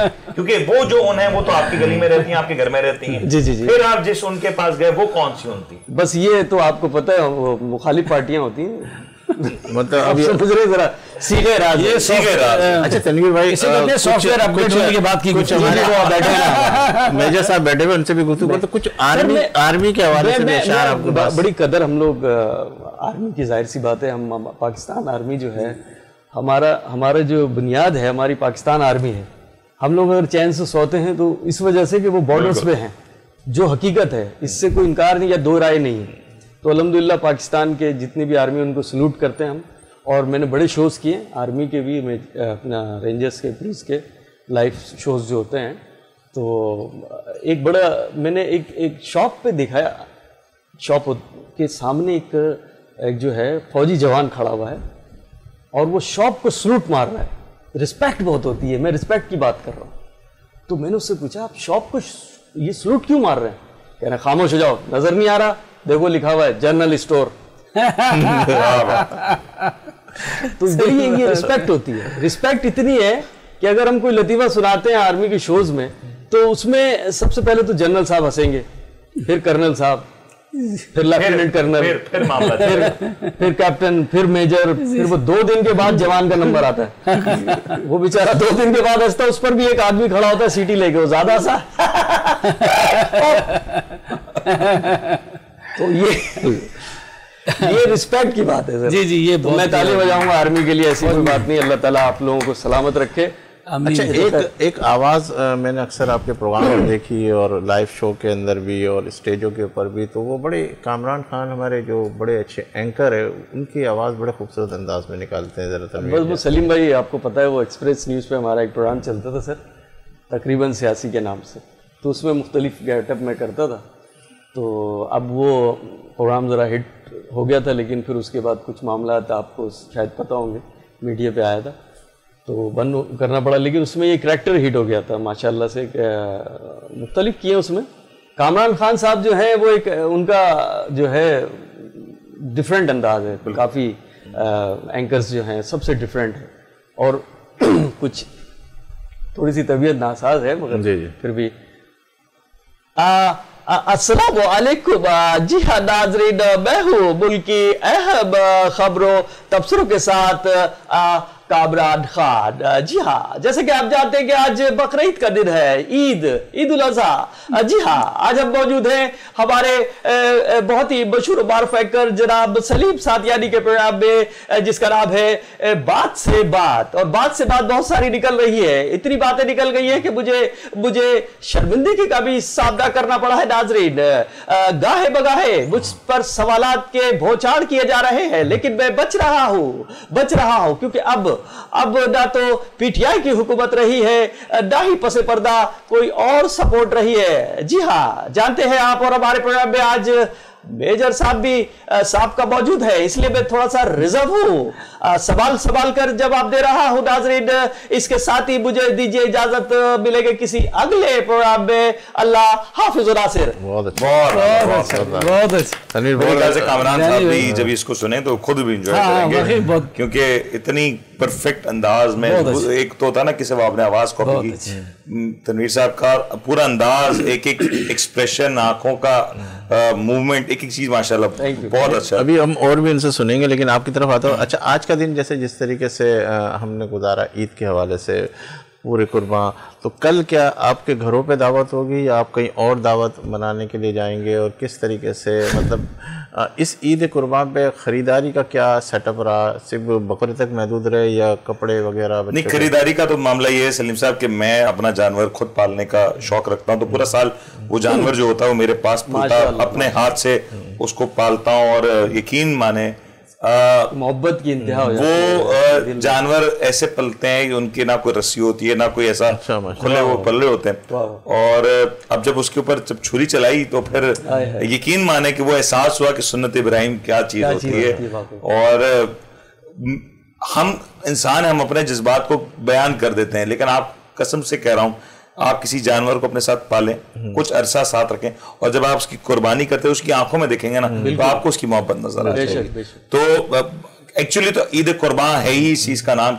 کیونکہ وہ جو اون ہے وہ تو آپ کی گلی میں رہتی ہیں, آپ کے گھر میں رہتی ہیں. جی جی جی. پھر آپ جس ان کے پاس گئے وہ کون سی اون تھی؟ بس یہ تو آپ کو پتہ ہے وہ مخالف پارٹیاں ہوتی ہیں, مطلب اب گزرے ذرا سیکھے راز. یہ سیکھے راز. اچھا تنویر بھائی, سافٹ ویئر اپڈیٹ ہونے کی بات کی, کچھ ہمارے میجر صاحب بیٹھے ہوئے ان سے بھی گفتگو کرتے, کچھ آرمی آرمی کے حوالے سے اشعار آپ کے پاس. بڑی قدر ہم لوگ آرمی کی, ظاہر سی بات ہے, ہم پاکستان آرمی جو ہے ہمارا ہمارا جو بنیاد ہے ہماری پاکستان آرمی ہے. ہم لوگ اگر چین سے سوتے ہیں تو اس وجہ سے کہ وہ بارڈرز پہ ہیں, جو حقیقت ہے اس سے کوئی انکار نہیں یا دو رائے نہیں ہے. تو الحمدللہ پاکستان کے جتنی بھی آرمی ان کو سلوٹ کرتے ہیں ہم, اور میں نے بڑے شوز کیے آرمی کے بھی, میں اپنا رینجرز کے, پولیس کے لائف شوز جو ہوتے ہیں. تو ایک بڑا میں نے ایک ایک شاپ پہ دکھایا, شاپ کے سامنے ایک ایک جو ہے فوجی جوان کھڑا ہوا ہے اور وہ شاپ کو سلوٹ مار رہا ہے. رسپیکٹ بہت ہوتی ہے, میں رسپیکٹ کی بات کر رہا ہوں. تو میں نے اس سے پوچھا آپ شاپ کو یہ سلوٹ کیوں مار رہے ہیں؟ کہہ رہے ہیں خاموش ہو جاؤ, نظر نہیں آ رہا, دیکھو لکھا ہوا ہے جنرل اسٹور. تو یہ رسپیکٹ ہوتی ہے. رسپیکٹ اتنی ہے کہ اگر ہم کوئی لطیفہ سناتے ہیں آرمی کے شوز میں تو اس میں سب سے پہلے تو جنرل صاحب ہنسیں گے, پھر کرنل صاحب, پھر لیفٹیننٹ کرنل, پھر پھر کیپٹن, پھر میجر, پھر وہ دو دن کے بعد جوان کا نمبر آتا ہے. وہ بیچارہ دو دن کے بعد ہنستا ہے, اس پر بھی ایک آدمی کھڑا ہوتا ہے سیٹی لے کے, وہ زیادہ ہنسا. تو یہ یہ رسپیکٹ کی بات ہے سر. جی جی, یہ میں تالی بجاؤں گا آرمی کے لیے, ایسی کوئی بات نہیں. اللہ تعالیٰ آپ لوگوں کو سلامت رکھے. اچھا, ایک ایک آواز میں نے اکثر آپ کے پروگرام میں دیکھی اور لائیو شو کے اندر بھی اور اسٹیجوں کے اوپر بھی, تو وہ بڑے کامران خان ہمارے جو بڑے اچھے اینکر ہیں, ان کی آواز بڑے خوبصورت انداز میں نکالتے ہیں. ذرا بس وہ سلیم بھائی آپ کو پتہ ہے وہ ایکسپریس نیوز پہ ہمارا ایک پروگرام چلتا تھا سر, تقریباً سیاسی کے نام سے, تو اس میں مختلف گیٹ اپ میں کرتا تھا. تو اب وہ پروگرام ذرا ہٹ ہو گیا تھا, لیکن پھر اس کے بعد کچھ معاملات آپ کو شاید پتہ ہوں گے, میڈیا پہ آیا تھا تو بند کرنا پڑا. لیکن اس میں یہ کریکٹر ہٹ ہو گیا تھا ماشاءاللہ سے, مختلف کیے اس میں. کامران خان صاحب جو ہیں وہ ایک ان کا جو ہے ڈفرینٹ انداز ہے, کافی اینکرز جو ہیں سب سے ڈفرینٹ ہے, اور کچھ تھوڑی سی طبیعت ناساز ہے مگر پھر بھی. السلام علیکم. جی ہاں ناظرین, میں ہوں ملکی اہم خبروں تبصروں کے ساتھ کامران خان. جی ہاں, جیسے کہ آپ جانتے ہیں کہ آج بقرعید کا دن ہے, عید عید الاضحیٰ. جی ہاں, آج ہم موجود ہیں ہمارے بہت ہی مشہور معروف اینکر جناب سلیم ساتیانی کے پروگرام میں, جس کا نام ہے بات سے بات. اور بات سے بات بہت ساری نکل رہی ہے, اتنی باتیں نکل گئی ہیں کہ مجھے مجھے شرمندگی کا بھی سامنا کرنا پڑا ہے. ناظرین, گاہے بگاہے مجھ پر سوالات کے بھوچار کیے جا رہے ہیں, لیکن میں بچ رہا ہوں بچ رہا ہوں کیونکہ اب اب نہ تو پی ٹی آئی کی حکومت رہی ہے, نہ ہی پس پردہ کوئی اور سپورٹ رہی ہے. جی ہاں, جانتے ہیں آپ, اور ہمارے پروگرام میں آج میجر صاحب بھی صاحب کا موجود ہے, اس لیے میں تھوڑا سا ریزرو ہوں, سوال سوال کر جواب دے رہا ہوں. ناظرین, اس کے ساتھ ہی مجھے دیجیے اجازت, ملے گے کسی اگلے پروگرام میں. اللہ حافظ و ناصر. بہت اچھا بہت اچھا. میرے خیال سے کامران صاحب بھی جب اس کو سنیں تو خود بھی انجوائے کریں گے, کیونکہ اتنی پرفیکٹ انداز میں. ایک تو ہوتا نا کسی وہ اپنے آواز کاپی کی, تنویر صاحب کا پورا انداز, ایک ایک ایکسپریشن, آنکھوں کا موومنٹ, ایک ایک چیز ماشاءاللہ بہت اچھا. ابھی ہم اور بھی ان سے سنیں گے, لیکن آپ کی طرف آتا ہوں. اچھا, آج کا دن جیسے جس طریقے سے ہم نے گزارا عید کے حوالے سے پورے قرباں, تو کل کیا آپ کے گھروں پہ دعوت ہوگی یا آپ کہیں اور دعوت منانے کے لیے جائیں گے, اور کس طریقے سے مطلب اس عید قربان پہ خریداری کا کیا سیٹ اپ رہا؟ صرف بکرے تک محدود رہے یا کپڑے وغیرہ؟ نہیں, خریداری کا تو معاملہ یہ ہے سلیم صاحب کہ میں اپنا جانور خود پالنے کا شوق رکھتا ہوں, تو پورا سال وہ جانور جو ہوتا ہے وہ میرے پاس پلتا, اپنے ہاتھ سے اس کو پالتا ہوں, اور یقین مانے محبت کی انتہا ہو جاتی ہے. وہ جانور ایسے پلتے ہیں کہ ان کی نہ کوئی رسی ہوتی ہے, نہ کوئی ایسا کھلے وہ پلے ہوتے ہیں. اور اب جب اس کے اوپر جب چھری چلائی تو پھر یقین مانے کہ وہ احساس ہوا کہ سنت ابراہیم کیا چیز ہوتی ہے. اور ہم انسان ہم اپنے جذبات کو بیان کر دیتے ہیں, لیکن آپ قسم سے کہہ رہا ہوں, آپ کسی جانور کو اپنے ساتھ پالیں, کچھ عرصہ ساتھ رکھیں, اور جب آپ اس کی قربانی کرتے ہیں اس کی آنکھوں میں دیکھیں گے نا, تو آپ کو اس کی محبت نظر آ جائے گی. تو ایکچولی تو عید قربان ہے ہی اس چیز کا نام کہ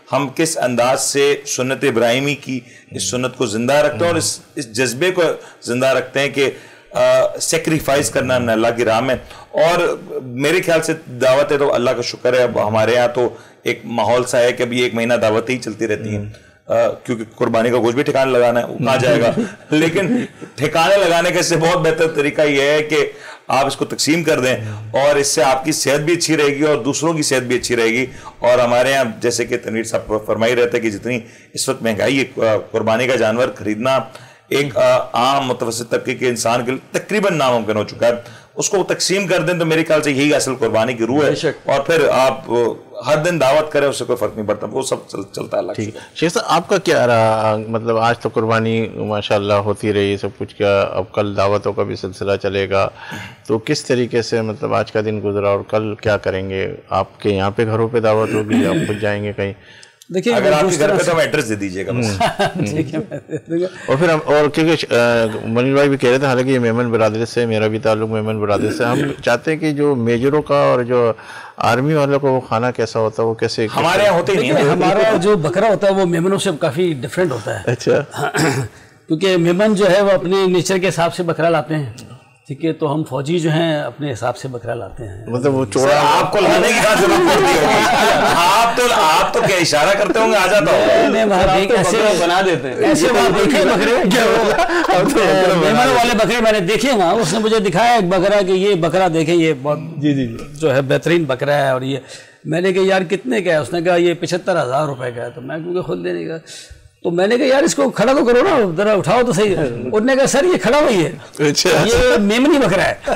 ہم کس انداز سے سنت ابراہیمی کی اس سنت کو زندہ رکھتے ہیں اور اس اس جذبے کو زندہ رکھتے ہیں کہ سیکریفائز کرنا اللہ کی راہ میں. اور میرے خیال سے دعوتیں تو اللہ کا شکر ہے اب ہمارے یہاں تو ایک ماحول سا ہے کہ ابھی ایک مہینہ دعوتیں ہی چلتی رہتی ہیں کیونکہ قربانی کا گوشت بھی ٹھکانے لگانا ہے وہ کہاں جائے گا. لیکن ٹھکانے لگانے کا اس سے بہت بہتر طریقہ یہ ہے کہ آپ اس کو تقسیم کر دیں اور اس سے آپ کی صحت بھی اچھی رہے گی اور دوسروں کی صحت بھی اچھی رہے گی. اور ہمارے یہاں جیسے کہ تنویر صاحب فرمائی رہتے کہ جتنی اس وقت مہنگائی ہے قربانی کا جانور خریدنا ایک عام متوسط طبقے کے انسان کے لیے تقریباً ناممکن ہو چکا ہے. اس کو تقسیم کر دیں تو میرے خیال سے یہی اصل قربانی کی روح ہے. اور پھر آپ ہر دن دعوت کریں اس سے کوئی فرق نہیں پڑتا, وہ سب چلتا ہے. ٹھیک ہے شیخ صاحب آپ کا کیا رہا, مطلب آج تو قربانی ماشاءاللہ ہوتی رہی سب کچھ کیا, اب کل دعوتوں کا بھی سلسلہ چلے گا, تو کس طریقے سے مطلب آج کا دن گزرا اور کل کیا کریں گے؟ آپ کے یہاں پہ گھروں پہ دعوت ہوگی, آپ خود جائیں گے کہیں؟ دیکھیے اگر آپ کے گھر پہ تو ہم ایڈریس دے دیجیے گا بس. اور پھر ہم اور کیونکہ منیر بھائی بھی کہہ رہے تھے حالانکہ یہ میمن برادری سے, میرا بھی تعلق میمن برادری سے, ہم چاہتے ہیں کہ جو میجروں کا اور جو آرمی والوں کا وہ کھانا کیسا ہوتا ہے, وہ کیسے ہمارے یہاں ہوتے ہی نہیں. ہمارا جو بکرا ہوتا ہے وہ میمنوں سے کافی ڈفرینٹ ہوتا ہے. اچھا, کیونکہ میمن جو ہے وہ اپنے نیچر کے حساب سے بکرا لاتے ہیں, ٹھیک ہے, تو ہم فوجی جو ہیں اپنے حساب سے بکرا لاتے ہیں. مطلب وہ چوڑا آپ کو لانے کی کہاں ضرورت پڑتی ہوگی؟ آپ تو آپ تو کیا اشارہ کرتے ہوں گے آ جاتا ہوں, ایسے بنا دیتے ہیں. ایسے وہاں دیکھے بکرے, میمن والے بکرے میں نے دیکھے وہاں, اس نے مجھے دکھایا ایک بکرا کہ یہ بکرا دیکھیں یہ بہت جی جی جو ہے بہترین بکرا ہے, اور یہ میں نے کہا یار کتنے کا ہے؟ اس نے کہا یہ پچہتر ہزار روپے کا ہے. تو میں کیونکہ خود لینے کا, تو میں نے کہا یار اس کو کھڑا تو کرو نا, ذرا اٹھاؤ تو صحیح. انہوں نے کہا سر یہ کھڑا ہوئی ہے, یہ میمنی بکرا ہے.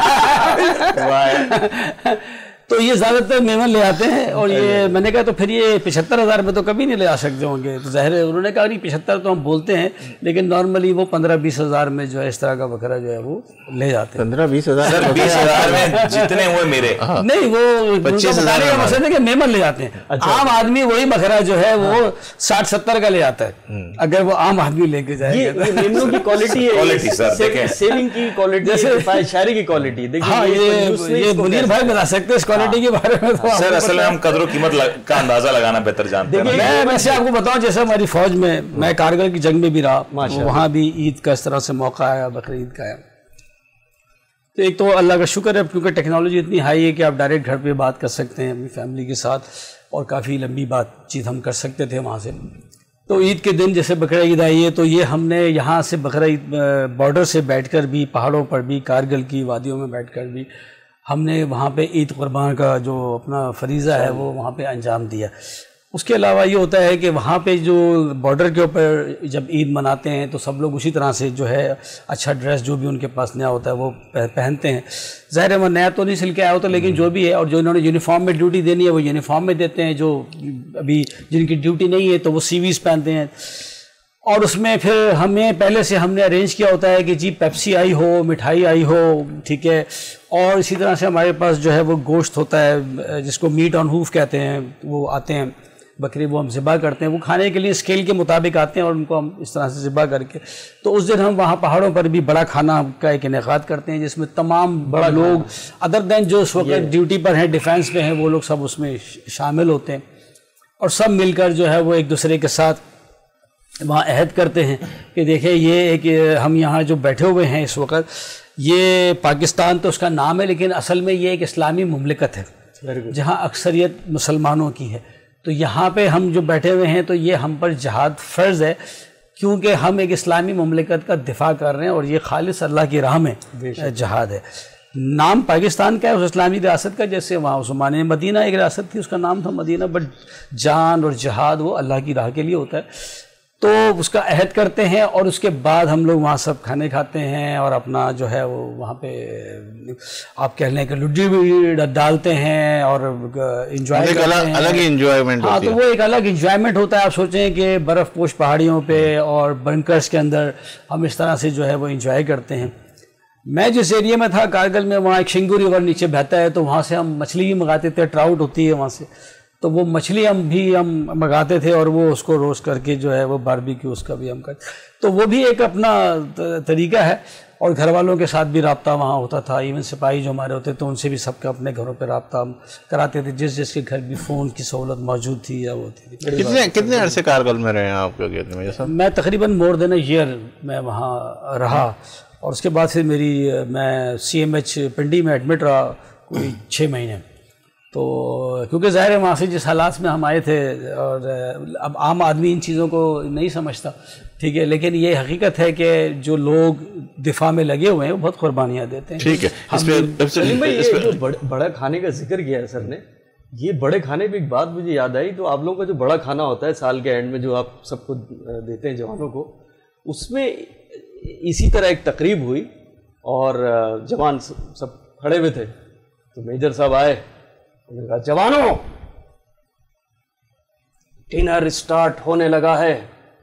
تو یہ زیادہ تر میمن لے آتے ہیں, اور یہ میں نے کہا تو پھر یہ پچہتر ہزار میں تو کبھی نہیں لے آ سکتے ہوں گے. تو ظاہر ہے انہوں نے کہا نہیں پچہتر تو ہم بولتے ہیں, لیکن نارملی وہ پندرہ بیس ہزار میں جو ہے اس طرح کا بکرا جو ہے وہ لے جاتے ہیں. پندرہ بیس ہزار بیس ہزار میں جتنے ہوئے میرے نہیں, وہ پچیس ہزار کا مسئلہ ہے کہ میمن لے جاتے ہیں. عام آدمی وہی بکرا جو ہے وہ ساٹھ ستر کا لے آتا ہے اگر وہ عام آدمی لے کے جائے گا. میمنوں کی کوالٹی ہے, سیونگ کی کوالٹی, جیسے شاعری کی کوالٹی. ہاں یہ منیر بھائی بتا سکتے ہیں کوالٹی کے بارے میں. سر اصل میں ہم قدر و قیمت کا اندازہ لگانا بہتر جانتے ہیں. میں ویسے آپ کو بتاؤں جیسے ہماری فوج میں میں کارگل کی جنگ میں بھی رہا, وہاں بھی عید کا اس طرح سے موقع آیا, بقر عید کا آیا. تو ایک تو اللہ کا شکر ہے کیونکہ ٹیکنالوجی اتنی ہائی ہے کہ آپ ڈائریکٹ گھر پہ بات کر سکتے ہیں اپنی فیملی کے ساتھ, اور کافی لمبی بات چیت ہم کر سکتے تھے وہاں سے. تو عید کے دن جیسے بقرہ عید آئی ہے تو یہ ہم نے یہاں سے بقرہ عید بارڈر سے بیٹھ کر بھی, پہاڑوں پر بھی, کارگل کی وادیوں میں بیٹھ کر بھی ہم نے وہاں پہ عید قربان کا جو اپنا فریضہ ہے وہ وہاں پہ انجام دیا. اس کے علاوہ یہ ہوتا ہے کہ وہاں پہ جو بارڈر کے اوپر جب عید مناتے ہیں تو سب لوگ اسی طرح سے جو ہے اچھا ڈریس جو بھی ان کے پاس نیا ہوتا ہے وہ پہنتے ہیں. ظاہر ہے وہ نیا تو نہیں سل کے آیا ہوتا, لیکن جو بھی ہے, اور جو انہوں نے یونیفارم میں ڈیوٹی دینی ہے وہ یونیفارم میں دیتے ہیں, جو ابھی جن کی ڈیوٹی نہیں ہے تو وہ سیویز پہنتے ہیں. اور اس میں پھر ہمیں پہلے سے ہم نے ارینج کیا ہوتا ہے کہ جی پیپسی آئی ہو, مٹھائی آئی ہو, ٹھیک ہے. اور اسی طرح سے ہمارے پاس جو ہے وہ گوشت ہوتا ہے جس کو میٹ آن ہوف کہتے ہیں, وہ آتے ہیں بکری, وہ ہم ذبح کرتے ہیں. وہ کھانے کے لیے اسکیل کے مطابق آتے ہیں اور ان کو ہم اس طرح سے ذبح کر کے, تو اس دن ہم وہاں پہاڑوں پر بھی بڑا کھانا کا ایک انعقاد کرتے ہیں جس میں تمام بڑا لوگ ادر دین جو اس وقت ڈیوٹی پر ہیں, ڈیفینس میں ہیں, وہ لوگ سب اس میں شامل ہوتے ہیں, اور سب مل کر جو ہے وہ ایک دوسرے کے ساتھ وہاں عہد کرتے ہیں کہ دیکھیں یہ ایک ہم یہاں جو بیٹھے ہوئے ہیں اس وقت, یہ پاکستان تو اس کا نام ہے لیکن اصل میں یہ ایک اسلامی مملکت ہے جہاں اکثریت مسلمانوں کی ہے. تو یہاں پہ ہم جو بیٹھے ہوئے ہیں تو یہ ہم پر جہاد فرض ہے, کیونکہ ہم ایک اسلامی مملکت کا دفاع کر رہے ہیں, اور یہ خالص اللہ کی راہ میں جہاد ہے. نام پاکستان کا ہے اس اسلامی ریاست کا, جیسے وہاں عثمانیہ مدینہ ایک ریاست تھی اس کا نام تھا مدینہ, بٹ جان اور جہاد وہ اللہ کی راہ کے لیے ہوتا ہے. تو اس کا عہد کرتے ہیں, اور اس کے بعد ہم لوگ وہاں سب کھانے کھاتے ہیں, اور اپنا جو ہے وہ وہاں پہ آپ کہہ لیں کہ لڈی بھی ڈالتے ہیں اور انجوائے کرتے ہیں. الگ ہی انجوائمنٹ. ہاں تو وہ ایک الگ انجوائمنٹ ہوتا ہے. آپ سوچیں کہ برف پوش پہاڑیوں پہ اور بنکرز کے اندر ہم اس طرح سے جو ہے وہ انجوائے کرتے ہیں. میں جس ایریا میں تھا کارگل میں, وہاں ایک شنگو ریور نیچے بہتا ہے, تو وہاں سے ہم مچھلی بھی منگاتے تھے, ٹراؤٹ ہوتی ہے وہاں سے, تو وہ مچھلی ہم بھی ہم منگاتے تھے اور وہ اس کو روسٹ کر کے جو ہے وہ باربیکیو اس کا بھی ہم کرتے، تو وہ بھی ایک اپنا طریقہ ہے. اور گھر والوں کے ساتھ بھی رابطہ وہاں ہوتا تھا، ایون سپاہی جو ہمارے ہوتے تو ان سے بھی سب کے اپنے گھروں پہ رابطہ ہم کراتے تھے، جس جس کے گھر بھی فون کی سہولت موجود تھی یا وہ تھی. کتنے کتنے عرصے کارگل میں رہے ہیں آپ کے؟ میں تقریباً مور دین اے ایئر میں وہاں رہا، اور اس کے بعد پھر میری میں سی ایم ایچ پنڈی میں ایڈمٹ رہا کوئی چھ مہینے. تو کیونکہ ظاہر ہے وہاں سے جس حالات میں ہم آئے تھے، اور اب عام آدمی ان چیزوں کو نہیں سمجھتا، ٹھیک ہے، لیکن یہ حقیقت ہے کہ جو لوگ دفاع میں لگے ہوئے ہیں وہ بہت قربانیاں دیتے ہیں. ٹھیک ہے، سلیم بھائی یہ جو بڑا کھانے کا ذکر کیا ہے سر نے، یہ بڑے کھانے پہ ایک بات مجھے یاد آئی. تو آپ لوگوں کا جو بڑا کھانا ہوتا ہے سال کے اینڈ میں جو آپ سب کو دیتے ہیں جوانوں کو، اس میں اسی طرح ایک تقریب ہوئی اور جوان سب کھڑے ہوئے تھے، تو میجر صاحب آئے، انہوں نے کہا جوانوں ڈنر اسٹارٹ ہونے لگا ہے،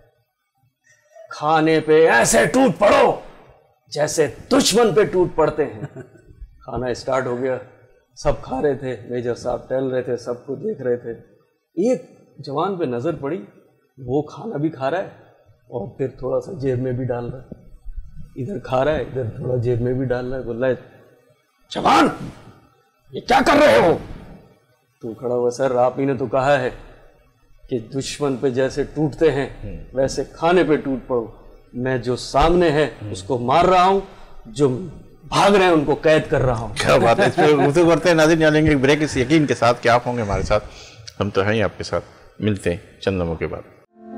کھانے پہ ایسے ٹوٹ پڑو جیسے دشمن پہ ٹوٹ پڑتے ہیں. کھانا اسٹارٹ ہو گیا، سب کھا رہے تھے، میجر صاحب ٹہل رہے تھے، سب کو دیکھ رہے تھے. ایک جوان پہ نظر پڑی، وہ کھانا بھی کھا رہا ہے اور پھر تھوڑا سا جیب میں بھی ڈال رہا ہے، ادھر کھا رہا ہے ادھر تھوڑا جیب میں بھی ڈال رہا ہے. بول رہا ہے جوان یہ کیا کر رہے ہو؟ تو کھڑا ہوا، سر آپ ہی نے تو کہا ہے کہ دشمن پہ جیسے ٹوٹتے ہیں ویسے کھانے پہ ٹوٹ پڑو. میں جو سامنے ہے اس کو مار رہا ہوں، جو بھاگ رہے ہیں ان کو قید کر رہا ہوں. کیا بات ہے. اس پہ گفتگو کرتے ہیں. ناظرین جانیں گے ایک بریک اس یقین کے ساتھ کہ آپ ہوں گے ہمارے ساتھ، ہم تو ہیں ہی آپ کے ساتھ. ملتے ہیں چند لمحوں کے بعد.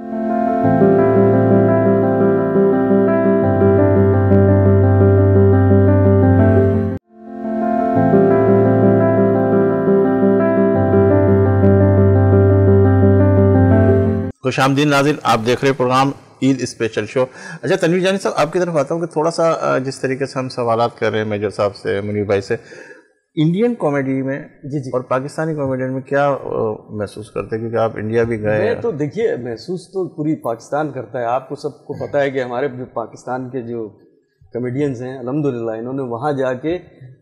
خوش آمدید ناظرین، آپ دیکھ رہے پروگرام عید اسپیشل شو. اچھا تنویر جانی صاحب، آپ کی طرف آتا ہوں کہ تھوڑا سا جس طریقے سے ہم سوالات کر رہے ہیں میجر صاحب سے، منیر بھائی سے، انڈین کامیڈی میں جی جی اور پاکستانی کامیڈین میں کیا محسوس کرتے ہیں؟ کیونکہ آپ انڈیا بھی گئے ہیں. تو دیکھیے محسوس تو پوری پاکستان کرتا ہے. آپ کو سب کو پتہ ہے کہ ہمارے پاکستان کے جو کامیڈینز ہیں الحمدللہ انہوں نے وہاں جا کے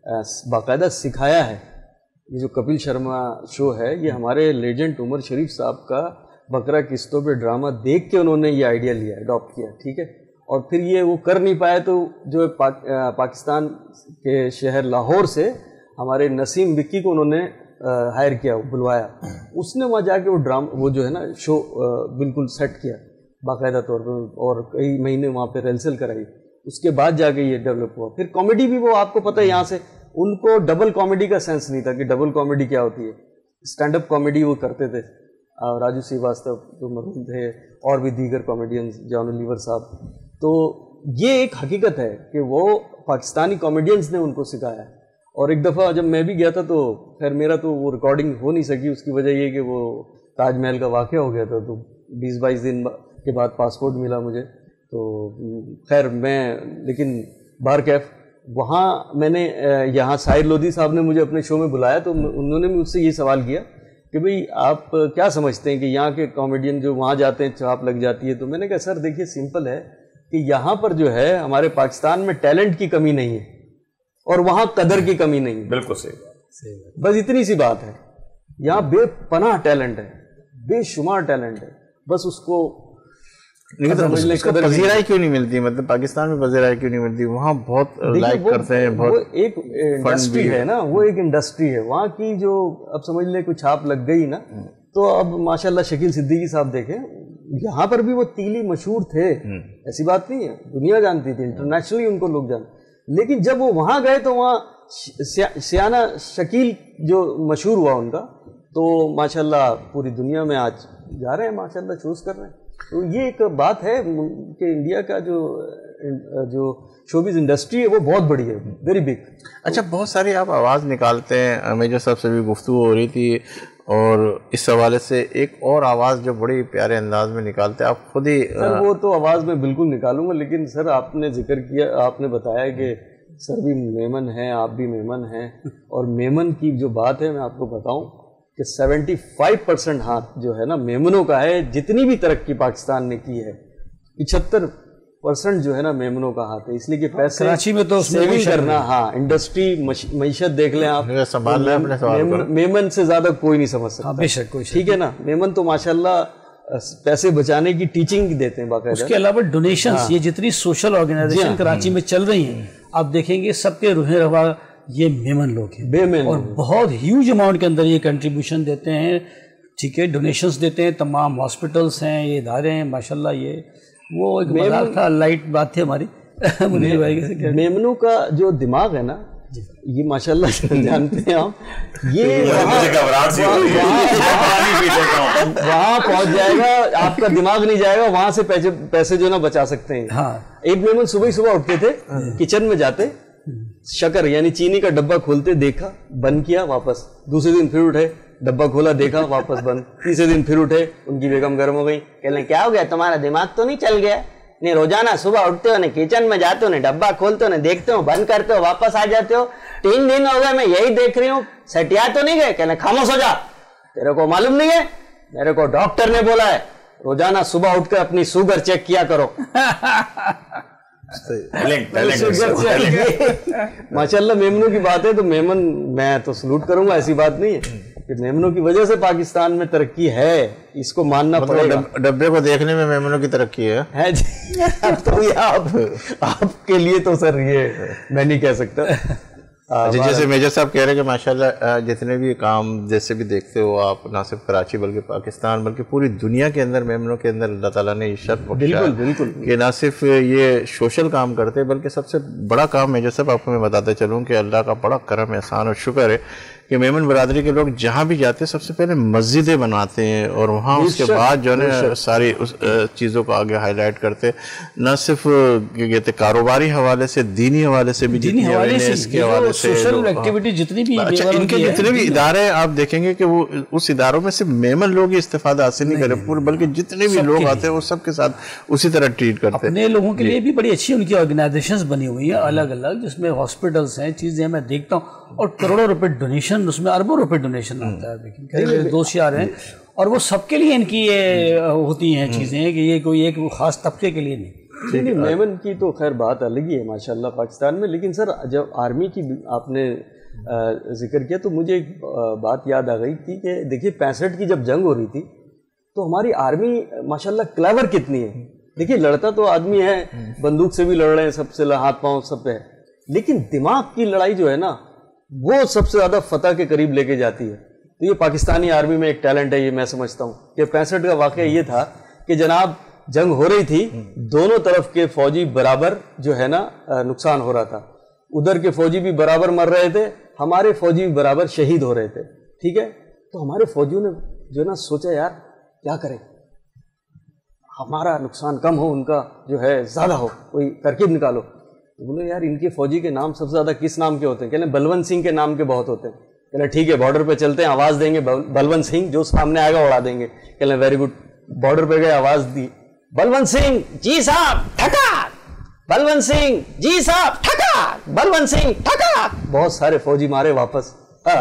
باقاعدہ سکھایا ہے. یہ جو کپل شرما شو ہے، یہ ہمارے لیجنڈ عمر شریف صاحب کا بکرا قسطوں پہ ڈرامہ دیکھ کے انہوں نے یہ آئیڈیا لیا، اڈاپٹ کیا، ٹھیک ہے. اور پھر یہ وہ کر نہیں پائے تو جو پاک پاکستان کے شہر لاہور سے ہمارے نسیم وکی کو انہوں نے ہائر کیا، بلوایا. اس نے وہاں جا کے وہ ڈرامہ وہ جو ہے نا شو بالکل سیٹ کیا باقاعدہ طور پر، اور کئی مہینے وہاں پہ ریہرسل کرائی. اس کے بعد جا کے یہ ڈیولپ ہوا. پھر کامیڈی بھی وہ آپ کو پتہ ہے یہاں سے ان کو ڈبل کامیڈی کا سینس نہیں تھا کہ ڈبل کامیڈی کیا ہوتی ہے. اسٹینڈ اپ کامیڈی وہ کرتے تھے، راجو سریواستو جو مرحوم تھے اور بھی دیگر کامیڈینز، جان لیور صاحب. تو یہ ایک حقیقت ہے کہ وہ پاکستانی کامیڈینز نے ان کو سکھایا. اور ایک دفعہ جب میں بھی گیا تھا تو خیر میرا تو وہ ریکارڈنگ ہو نہیں سکی، اس کی وجہ یہ کہ وہ تاج محل کا واقعہ ہو گیا تھا، تو بیس بائیس دن کے بعد پاسپورٹ ملا مجھے. تو خیر میں لیکن بار کیف وہاں میں نے یہاں ساحر لودھی صاحب نے مجھے اپنے شو میں بلایا، تو انہوں نے مجھ سے یہ سوال کیا کہ بھئی آپ کیا سمجھتے ہیں کہ یہاں کے کامیڈین جو وہاں جاتے ہیں چھاپ لگ جاتی ہے. تو میں نے کہا سر دیکھیے سمپل ہے کہ یہاں پر جو ہے ہمارے پاکستان میں ٹیلنٹ کی کمی نہیں ہے اور وہاں قدر کی کمی نہیں ہے. بالکل صحیح، بس اتنی سی بات ہے. یہاں بے پناہ ٹیلنٹ ہے، بے شمار ٹیلنٹ ہے، بس اس کو پذیرائی کیوں نہیں ملتی؟ مطلب پاکستان میں پذیرائی کیوں نہیں ملتی؟ وہاں بہت لائک کرتے ہیں، وہ ایک انڈسٹری ہے نا، وہ ایک انڈسٹری ہے وہاں کی. جو اب سمجھ لیں کوئی چھاپ لگ گئی نا، تو اب ماشاءاللہ شکیل صدیقی صاحب دیکھیں، یہاں پر بھی وہ تیلی مشہور تھے، ایسی بات نہیں ہے، دنیا جانتی تھی، انٹرنیشنلی ان کو لوگ جانتے. لیکن جب وہ وہاں گئے تو وہاں سیانہ شکیل جو مشہور ہوا ان کا، تو ماشاءاللہ پوری دنیا میں آج جا رہے ہیں، ماشاءاللہ چوز کر رہے ہیں. تو یہ ایک بات ہے کہ انڈیا کا جو جو شوبز انڈسٹری ہے وہ بہت بڑی ہے، ویری بگ. اچھا بہت ساری آپ آواز نکالتے ہیں، میجر صاحب سے بھی گفتگو ہو رہی تھی، اور اس حوالے سے ایک اور آواز جو بڑی پیارے انداز میں نکالتے ہیں آپ خود ہی. سر وہ تو آواز میں بالکل نکالوں گا، لیکن سر آپ نے ذکر کیا، آپ نے بتایا کہ سر بھی میمن ہیں، آپ بھی میمن ہیں، اور میمن کی جو بات ہے میں آپ کو بتاؤں کہ سیونٹی فائیو پرسینٹ ہاتھ جو ہے نا میمنوں کا ہے. جتنی بھی ترقی پاکستان نے کی ہے، پچہتر परसेंट जो है ना मेमनों का हाथ है, इसलिए कि पैसे कराची में तो सेविंग करना, हाँ इंडस्ट्री मीशत देख लें आप, संभाल लें अपने सवाल को। मेमन से ज्यादा कोई नहीं समझ सकता। बेशक कोई, ठीक है ना। मेमन तो माशाल्लाह पैसे बचाने की टीचिंग देते हैं बाकायदा। उसके अलावा डोनेशंस, ये जितनी सोशल ऑर्गेनाइजेशन कराची में चल रही हैं आप देखेंगे सबके रूहे रवा ये मेमन लोग हैं, बेमेन, और बहुत ह्यूज अमाउंट के अंदर ये कंट्रीब्यूशन देते हैं। ठीक है, डोनेशंस देते हैं, तमाम हॉस्पिटल्स हैं, ये इदारे हैं माशाल्लाह। ये वो एक मजाक था, लाइट बात थी हमारी मुनीर भाई से। मेमनों का जो दिमाग है ना ये माशाल्लाह जानते हैं आप, ये वहाँ पहुँच जाएगा, आपका दिमाग नहीं जाएगा, वहां से पैसे पैसे जो ना बचा सकते हैं। हाँ। एक मेमन सुबह ही सुबह उठते थे, किचन में जाते, शक्कर यानी चीनी का डब्बा खोलते, देखा, बंद किया, वापस। दूसरे दिन फिर उठे, डब्बा खोला, देखा, वापस बंद। तीसरे दिन फिर उठे, उनकी बेगम गर्म हो गई, कहने क्या हो गया, तुम्हारा दिमाग तो नहीं चल गया? नहीं, रोजाना सुबह उठते हो, नहीं किचन में जाते हो, नहीं डब्बा खोलते हो, नहीं देखते हो, बंद करते हो, वापस आ जाते हो। तीन दिन हो गए मैं यही देख रही हूँ, सटिया तो नहीं गए? कहने खामोश हो जा, तेरे को मालूम नहीं है, मेरे को डॉक्टर ने बोला है रोजाना सुबह उठकर अपनी शुगर चेक किया करो। माशाल्लाह मेमनों की बात है तो मेमन मैं तो सलूट करूंगा, ऐसी बात नहीं है कि मेमनों की वजह से पाकिस्तान में तरक्की है, इसको मानना मतलब पड़ेगा। डब्बे को देखने में मेमनों की तरक्की है, है जी। अब तो ये आप आपके लिए तो सर ये मैं नहीं कह सकता। अच्छा, जैसे मेजर साहब कह रहे हैं कि माशाल्लाह जितने भी काम जैसे भी देखते हो आप, ना सिर्फ कराची बल्कि पाकिस्तान बल्कि पूरी दुनिया के अंदर मेमनों के अंदर अल्लाह ताला ने ये शर्फ बख्शा है बिल्कुल कि ना सिर्फ ये सोशल काम करते बल्कि सबसे बड़ा काम मेजर साहब आपको मैं बताते चलूँ कि अल्लाह का बड़ा करम एहसान और शुक्र है कि मेमन बरादरी के लोग जहाँ भी जाते हैं सबसे पहले मस्जिदें बनाते हैं और वहाँ उसके बाद जो है सारी उस चीज़ों को आगे हाईलाइट करते, न सिर्फ कहते कारोबारी हवाले से, दीनी हवाले से भी, जितनी अवेयरनेस के हवाले से, सोशल एक्टिविटी जितनी भी, अच्छा इनके जितने भी इदारे आप देखेंगे कि वो उस इदारों में सिर्फ मेमन लोग ही इस्तेफादा हासिल नहीं करे पूरे, बल्कि जितने भी लोग आते हैं वो सबके साथ उसी तरह ट्रीट करते हैं। अपने लोगों के लिए भी बड़ी अच्छी उनकी ऑर्गेनाइजेशंस बनी हुई है अलग अलग, जिसमें हॉस्पिटल्स हैं, चीज़ें मैं देखता हूँ, और करोड़ों रुपए डोनेशन, उसमें अरबों रुपए डोनेशन आता है। देखिए दोस्त यार हैं और वो सबके लिए इनकी ये होती हैं चीज़ें कि ये कोई एक खास तबके के लिए नहीं। नहीं, मेमन की तो खैर बात अलग ही है माशाल्लाह पाकिस्तान में। लेकिन सर जब आर्मी की आपने जिक्र किया तो मुझे एक बात याद आ गई थी कि देखिए पैंसठ की जब जंग हो रही थी तो हमारी आर्मी माशाल्लाह क्लेवर कितनी है। देखिए लड़ता तो आदमी है, बंदूक से भी लड़ रहे हैं, सबसे हाथ पाँव सब पे है, लेकिन दिमाग की लड़ाई जो है ना वो सबसे ज़्यादा फतह के करीब लेके जाती है। तो ये पाकिस्तानी आर्मी में एक टैलेंट है, ये मैं समझता हूँ कि पैंसठ का वाक़या ये था कि जनाब जंग हो रही थी, दोनों तरफ के फौजी बराबर जो है ना नुकसान हो रहा था, उधर के फौजी भी बराबर मर रहे थे, हमारे फौजी भी बराबर शहीद हो रहे थे। ठीक है, तो हमारे फौजियों ने जो ना सोचा यार क्या करें, हमारा नुकसान कम हो, उनका जो है ज़्यादा हो, कोई तरकीब निकालो। तो बोले यार इनके फौजी के नाम सबसे ज़्यादा किस नाम के होते हैं? कहले बलवंत सिंह के नाम के बहुत होते हैं। कहले ठीक है बॉर्डर पे चलते हैं, आवाज़ देंगे बलवंत सिंह, जो सामने आएगा उड़ा देंगे। कहले वेरी गुड, बॉर्डर पे गए, आवाज़ दी बलवंत सिंह जी साहब ठका, बलवंत सिंह जी साहब ठका, बलवंत सिंह ठका, बहुत सारे फौजी मारे वापस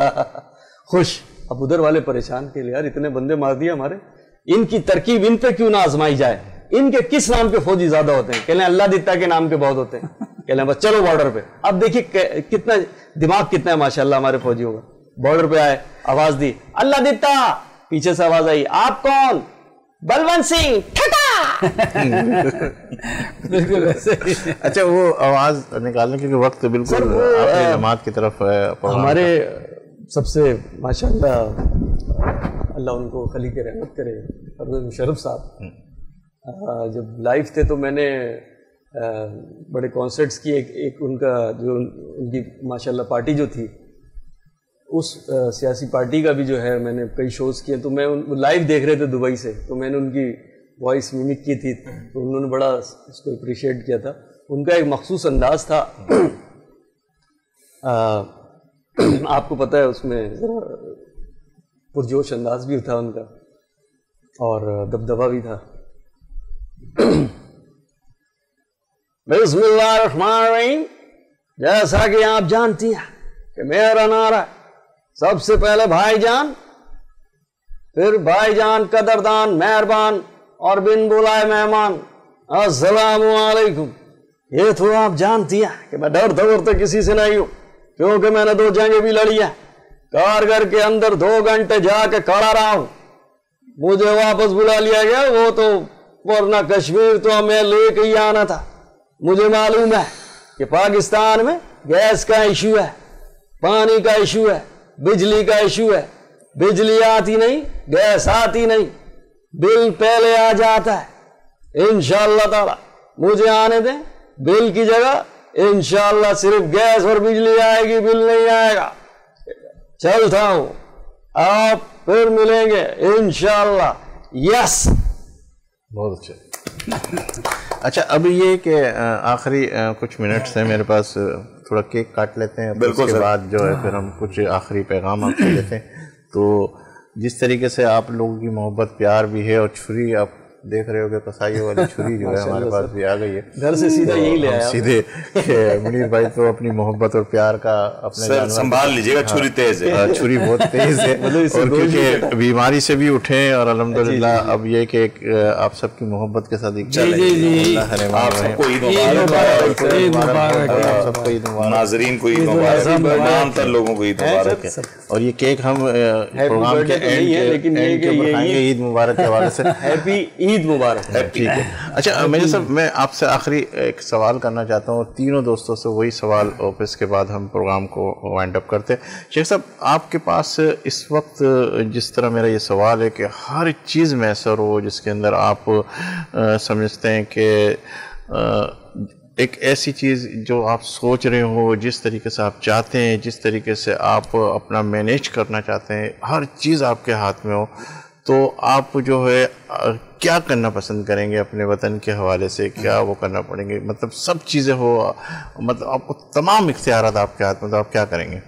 खुश। अब उधर वाले परेशान के लिए यार इतने बंदे मार दिए हमारे, इनकी तरकीब इन पे क्यों ना आजमाई जाए, इनके किस नाम के फौजी ज्यादा होते हैं? कहले अल्लाह दित्ता के नाम के बहुत होते हैं। कहले बस चलो बॉर्डर पे। अब देखिए कितना दिमाग कितना है माशाल्लाह हमारे फौजियों का। बॉर्डर पे आए, आवाज दी अल्लाह दित्ता, पीछे से आवाज आई आप कौन? बलवंत सिंह ठका। बिल्कुल ऐसे। अच्छा वो आवाज निकालने के वक्त बिल्कुल अपनी जमात की तरफ हमारे सबसे माशाल्लाह अल्लाह उनको खली के रहमत करे, परवेज़ मुशर्रफ साहब जब लाइव थे तो मैंने बड़े कॉन्सर्ट्स की एक, एक उनका जो उनकी माशाल्लाह पार्टी जो थी उस सियासी पार्टी का भी जो है मैंने कई शोज़ किए, तो मैं उन लाइव देख रहे थे दुबई से, तो मैंने उनकी वॉइस मिमिक की थी, तो उन्होंने बड़ा इसको अप्रिशिएट किया था। उनका एक मखसूस अंदाज था आ, आपको पता है उसमें ज़रा पुरजोश अंदाज भी था उनका और दबदबा भी था। बिस्मिल्लाहिर्रहमानिर्रहीम, जैसा कि आप जानती हैं कि मेरा नारा सबसे पहले भाईजान, फिर भाईजान कदरदान मेहरबान और बिन बुलाए मेहमान, अस्सलाम वालेकुम। ये तो आप जानती हैं कि मैं डर दौड़ते किसी से नहीं हूँ, क्योंकि मैंने दो जंगें भी लड़ी हैं। कारगिल के अंदर दो घंटे जाके खड़ा रहा हूँ, मुझे वापस बुला लिया गया। वो तो वरना कश्मीर तो हमें लेके ही आना था। मुझे मालूम है कि पाकिस्तान में गैस का इशू है, पानी का इशू है, बिजली का इशू है। बिजली आती नहीं, गैस आती नहीं, बिल पहले आ जाता है। इंशाअल्लाह ताला मुझे आने दें, बिल की जगह इंशाअल्लाह सिर्फ गैस और बिजली आएगी, बिल नहीं आएगा। चलता हूँ, आप फिर मिलेंगे इंशाअल्लाह। यस। बहुत अच्छा। अच्छा, अब ये कि आखिरी कुछ मिनट्स हैं मेरे पास, थोड़ा केक काट लेते हैं, बिल्कुल उसके बाद जो है फिर हम कुछ आखिरी पैगाम आपसे लेते हैं। तो जिस तरीके से आप लोगों की मोहब्बत प्यार भी है, और छुरी आप देख रहे हो कि कसाई वाली छुरी जो है हमारे पास भी आ गई है, घर से सीधा तो यही ले आया सीधे। मुनीर भाई तो अपनी मोहब्बत और प्यार का अपने संभाल लीजिएगा, छुरी तेज है, छुरी बहुत तेज है। और क्योंकि बीमारी से भी उठे और अल्हम्दुलिल्लाह अब ये कि आप सबकी मोहब्बत के साथ आप सबको ईद मुबारक, नाज़रीन को ईद मुबारक, तमाम तर लोगों को ईद मुबारक है। और ये केक हम प्रोग्राम के एंड के खाएंगे ईद मुबारक के हवाले से। हैप्पी ईद मुबारक। ठीक है। अच्छा, मेरे साहब मैं आपसे आखिरी एक सवाल करना चाहता हूँ, तीनों दोस्तों से वही सवाल, और इसके बाद हम प्रोग्राम को वाइंड अप करते हैं। शेख साहब, आपके पास इस वक्त जिस तरह मेरा ये सवाल है कि हर चीज़ मैसर हो जिसके अंदर आप आ, समझते हैं कि एक ऐसी चीज़ जो आप सोच रहे हो, जिस तरीके से आप चाहते हैं, जिस तरीके से आप अपना मैनेज करना चाहते हैं, हर चीज़ आपके हाथ में हो, तो आप जो है क्या करना पसंद करेंगे अपने वतन के हवाले से? क्या वो करना पड़ेंगे? मतलब सब चीज़ें हो, मतलब आपको तमाम इख्तियारात आपके हाथ में, तो आप क्या करेंगे?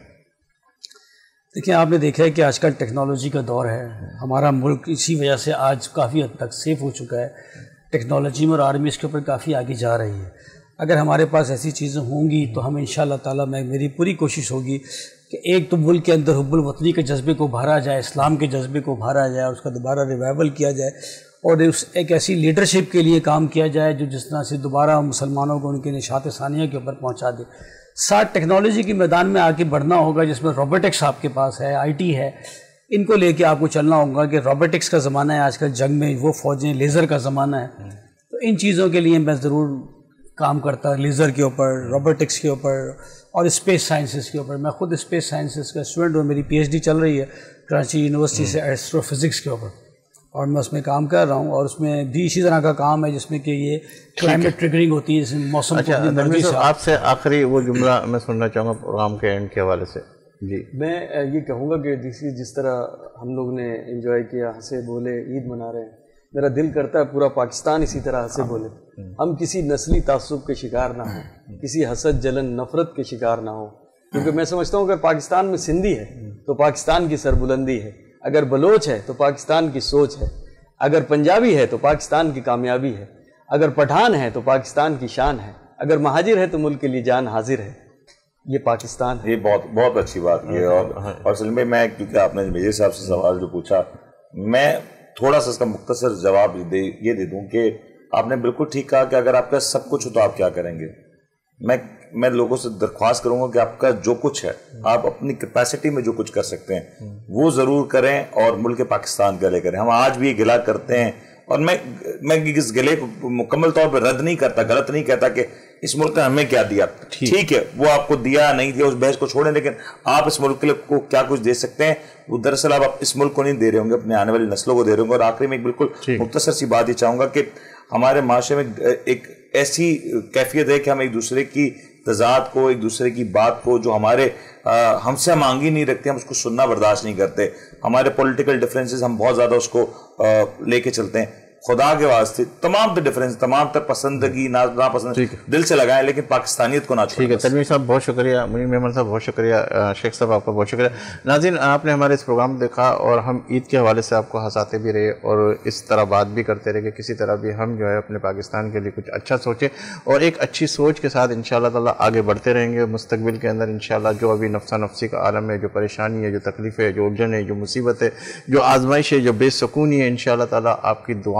देखिए, आपने देखा है कि आजकल टेक्नोलॉजी का दौर है। हमारा मुल्क इसी वजह से आज काफ़ी हद तक सेफ हो चुका है। टेक्नोलॉजी में और आर्मी इसके ऊपर काफ़ी आगे जा रही है। अगर हमारे पास ऐसी चीज़ें होंगी तो हम इंशाअल्लाह ताला, मैं मेरी पूरी कोशिश होगी कि एक तो मुल्क के अंदर हुब्बुल वतनी के जज्बे को उभारा जाए, इस्लाम के जज्बे को उभारा जाए, और उसका दोबारा रिवाइवल किया जाए, और उस एक ऐसी लीडरशिप के लिए काम किया जाए जो जिस तरह से दोबारा मुसलमानों को उनके निशात सानिया के ऊपर पहुंचा दे। साथ टेक्नोलॉजी के मैदान में आके बढ़ना होगा, जिसमें रोबोटिक्स आपके पास है, आईटी है, इनको लेके आपको चलना होगा कि रोबोटिक्स का ज़माना है आजकल जंग में, वो फ़ौजें लेज़र का ज़माना है। तो इन चीज़ों के लिए मैं ज़रूर काम करता, लेज़र के ऊपर, रोबोटिक्स के ऊपर और स्पेस साइंसेस के ऊपर। मैं खुद स्पेस साइंसेस का स्टूडेंट हूँ, मेरी पीएचडी चल रही है कराची यूनिवर्सिटी से एस्ट्रोफिज़िक्स के ऊपर, और मैं उसमें काम कर रहा हूँ। और उसमें भी इसी तरह का काम है जिसमें कि ये क्लाइमेट ट्रिगरिंग होती है, जिसमें मौसम। अच्छा, आपसे आखिरी वो जुमला मैं सुनना चाहूँगा प्रोग्राम के एंड के हवाले से। जी, मैं ये कहूँगा कि जिस जिस तरह हम लोग ने एंजॉय किया, हंसे बोले, ईद मना रहे हैं, मेरा दिल करता है पूरा पाकिस्तान इसी तरह से बोले। हम किसी नस्ली तासुब के शिकार ना हो, किसी हसद जलन नफरत के शिकार ना हो, क्योंकि मैं समझता हूँ अगर पाकिस्तान में सिंधी है तो पाकिस्तान की सरबुलंदी है, अगर बलोच है तो पाकिस्तान की सोच है, अगर पंजाबी है तो पाकिस्तान की कामयाबी है, अगर पठान है तो पाकिस्तान की शान है, अगर महाजिर है तो मुल्क के लिए जान हाजिर है। ये पाकिस्तान है। ये बहुत बहुत अच्छी बात की है। और और असल में मैं, क्योंकि आपने मेजर साहब से सवाल जो पूछा, मैं थोड़ा सा इसका मुख्तसर जवाब दे ये दे दूं कि आपने बिल्कुल ठीक कहा कि अगर आपका सब कुछ हो तो आप क्या करेंगे। मैं मैं लोगों से दरख्वास्त करूंगा कि आपका जो कुछ है, आप अपनी कैपेसिटी में जो कुछ कर सकते हैं वो ज़रूर करें, और मुल्क पाकिस्तान के लिए करें। हम आज भी गिला करते हैं, और मैं मैं इस गिले को मुकम्मल तौर पर रद्द नहीं करता, गलत नहीं कहता कि इस मुल्क ने हमें क्या दिया, ठीक है, वो आपको दिया नहीं दिया उस बहस को छोड़ें, लेकिन आप इस मुल्क के लिए को क्या कुछ दे सकते हैं, वो दरअसल आप इस मुल्क को नहीं दे रहे होंगे, अपने आने वाली नस्लों को दे रहे होंगे। और आखिरी में एक बिल्कुल मुख्तसर सी बात ये चाहूँगा कि हमारे माशरे में एक ऐसी कैफियत है कि हम एक दूसरे की तजाद को, एक दूसरे की बात को, जो हमारे हमसे हम आंगी नहीं रखते, हम उसको सुनना बर्दाश्त नहीं करते। हमारे पॉलिटिकल डिफरेंसेस हम बहुत ज़्यादा उसको लेके चलते हैं। खुदा के वास्ते तमाम तर डिफरेंस, तमाम तर पसंदगी ना नापसंद दिल से लगाएं, लेकिन पाकिस्तानियत को ना छोड़ें। ठीक है, तनवीर साहब बहुत शुक्रिया, मुनीर मेमन साहब बहुत शुक्रिया, शेख साहब आपका बहुत शुक्रिया। नाज़रीन, आपने हमारे इस प्रोग्राम को देखा, और हम ईद के हवाले से आपको हंसाते भी रहे और इस तरह बात भी करते रहे कि किसी तरह भी हम जो है अपने पाकिस्तान के लिए कुछ अच्छा सोचें, और एक अच्छी सोच के साथ इंशाअल्लाह ताला आगे बढ़ते रहेंगे मुस्तकबिल के अंदर इंशाअल्लाह। जो अभी नफ्सा नफ्सी का आलम है, जो परेशानी है, जो तकलीफ़ है, जो उलझन है, जो मुसीबत है, जो आजमाइश है, जो बेसुकूनी है, इंशाअल्लाह ताला आपकी दुआओं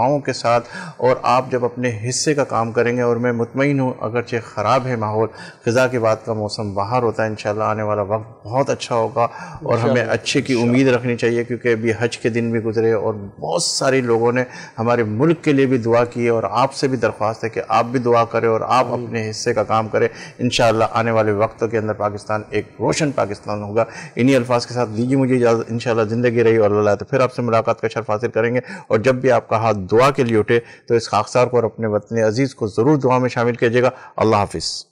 دعاؤں کے ساتھ، اور آپ جب اپنے حصے کا کام کریں گے، اور میں مطمئن ہوں اگرچہ خراب ہے ماحول، خزاں کے بعد کا موسم باہر ہوتا ہے، انشاءاللہ آنے والا وقت بہت اچھا ہوگا، اور ہمیں اچھے کی امید رکھنی چاہیے، کیونکہ ابھی حج کے دن بھی گزرے اور بہت سارے لوگوں نے ہمارے ملک کے لیے بھی دعا کی ہے، اور آپ سے بھی درخواست ہے کہ آپ بھی دعا کریں اور آپ اپنے حصے کا کام کریں۔ انشاءاللہ آنے والے وقتوں کے اندر پاکستان ایک روشن پاکستان ہوگا۔ انہی الفاظ کے ساتھ دیجیے مجھے اجازت، انشاءاللہ زندگی رہی اور اللہ تو پھر آپ سے ملاقات کا شرف حاصل کریں گے، اور جب بھی آپ کا ہاتھ دعا کے لیے اٹھے تو اس خاکسار کو اور اپنے وطن عزیز کو ضرور دعا میں شامل کیجیے گا۔ اللہ حافظ۔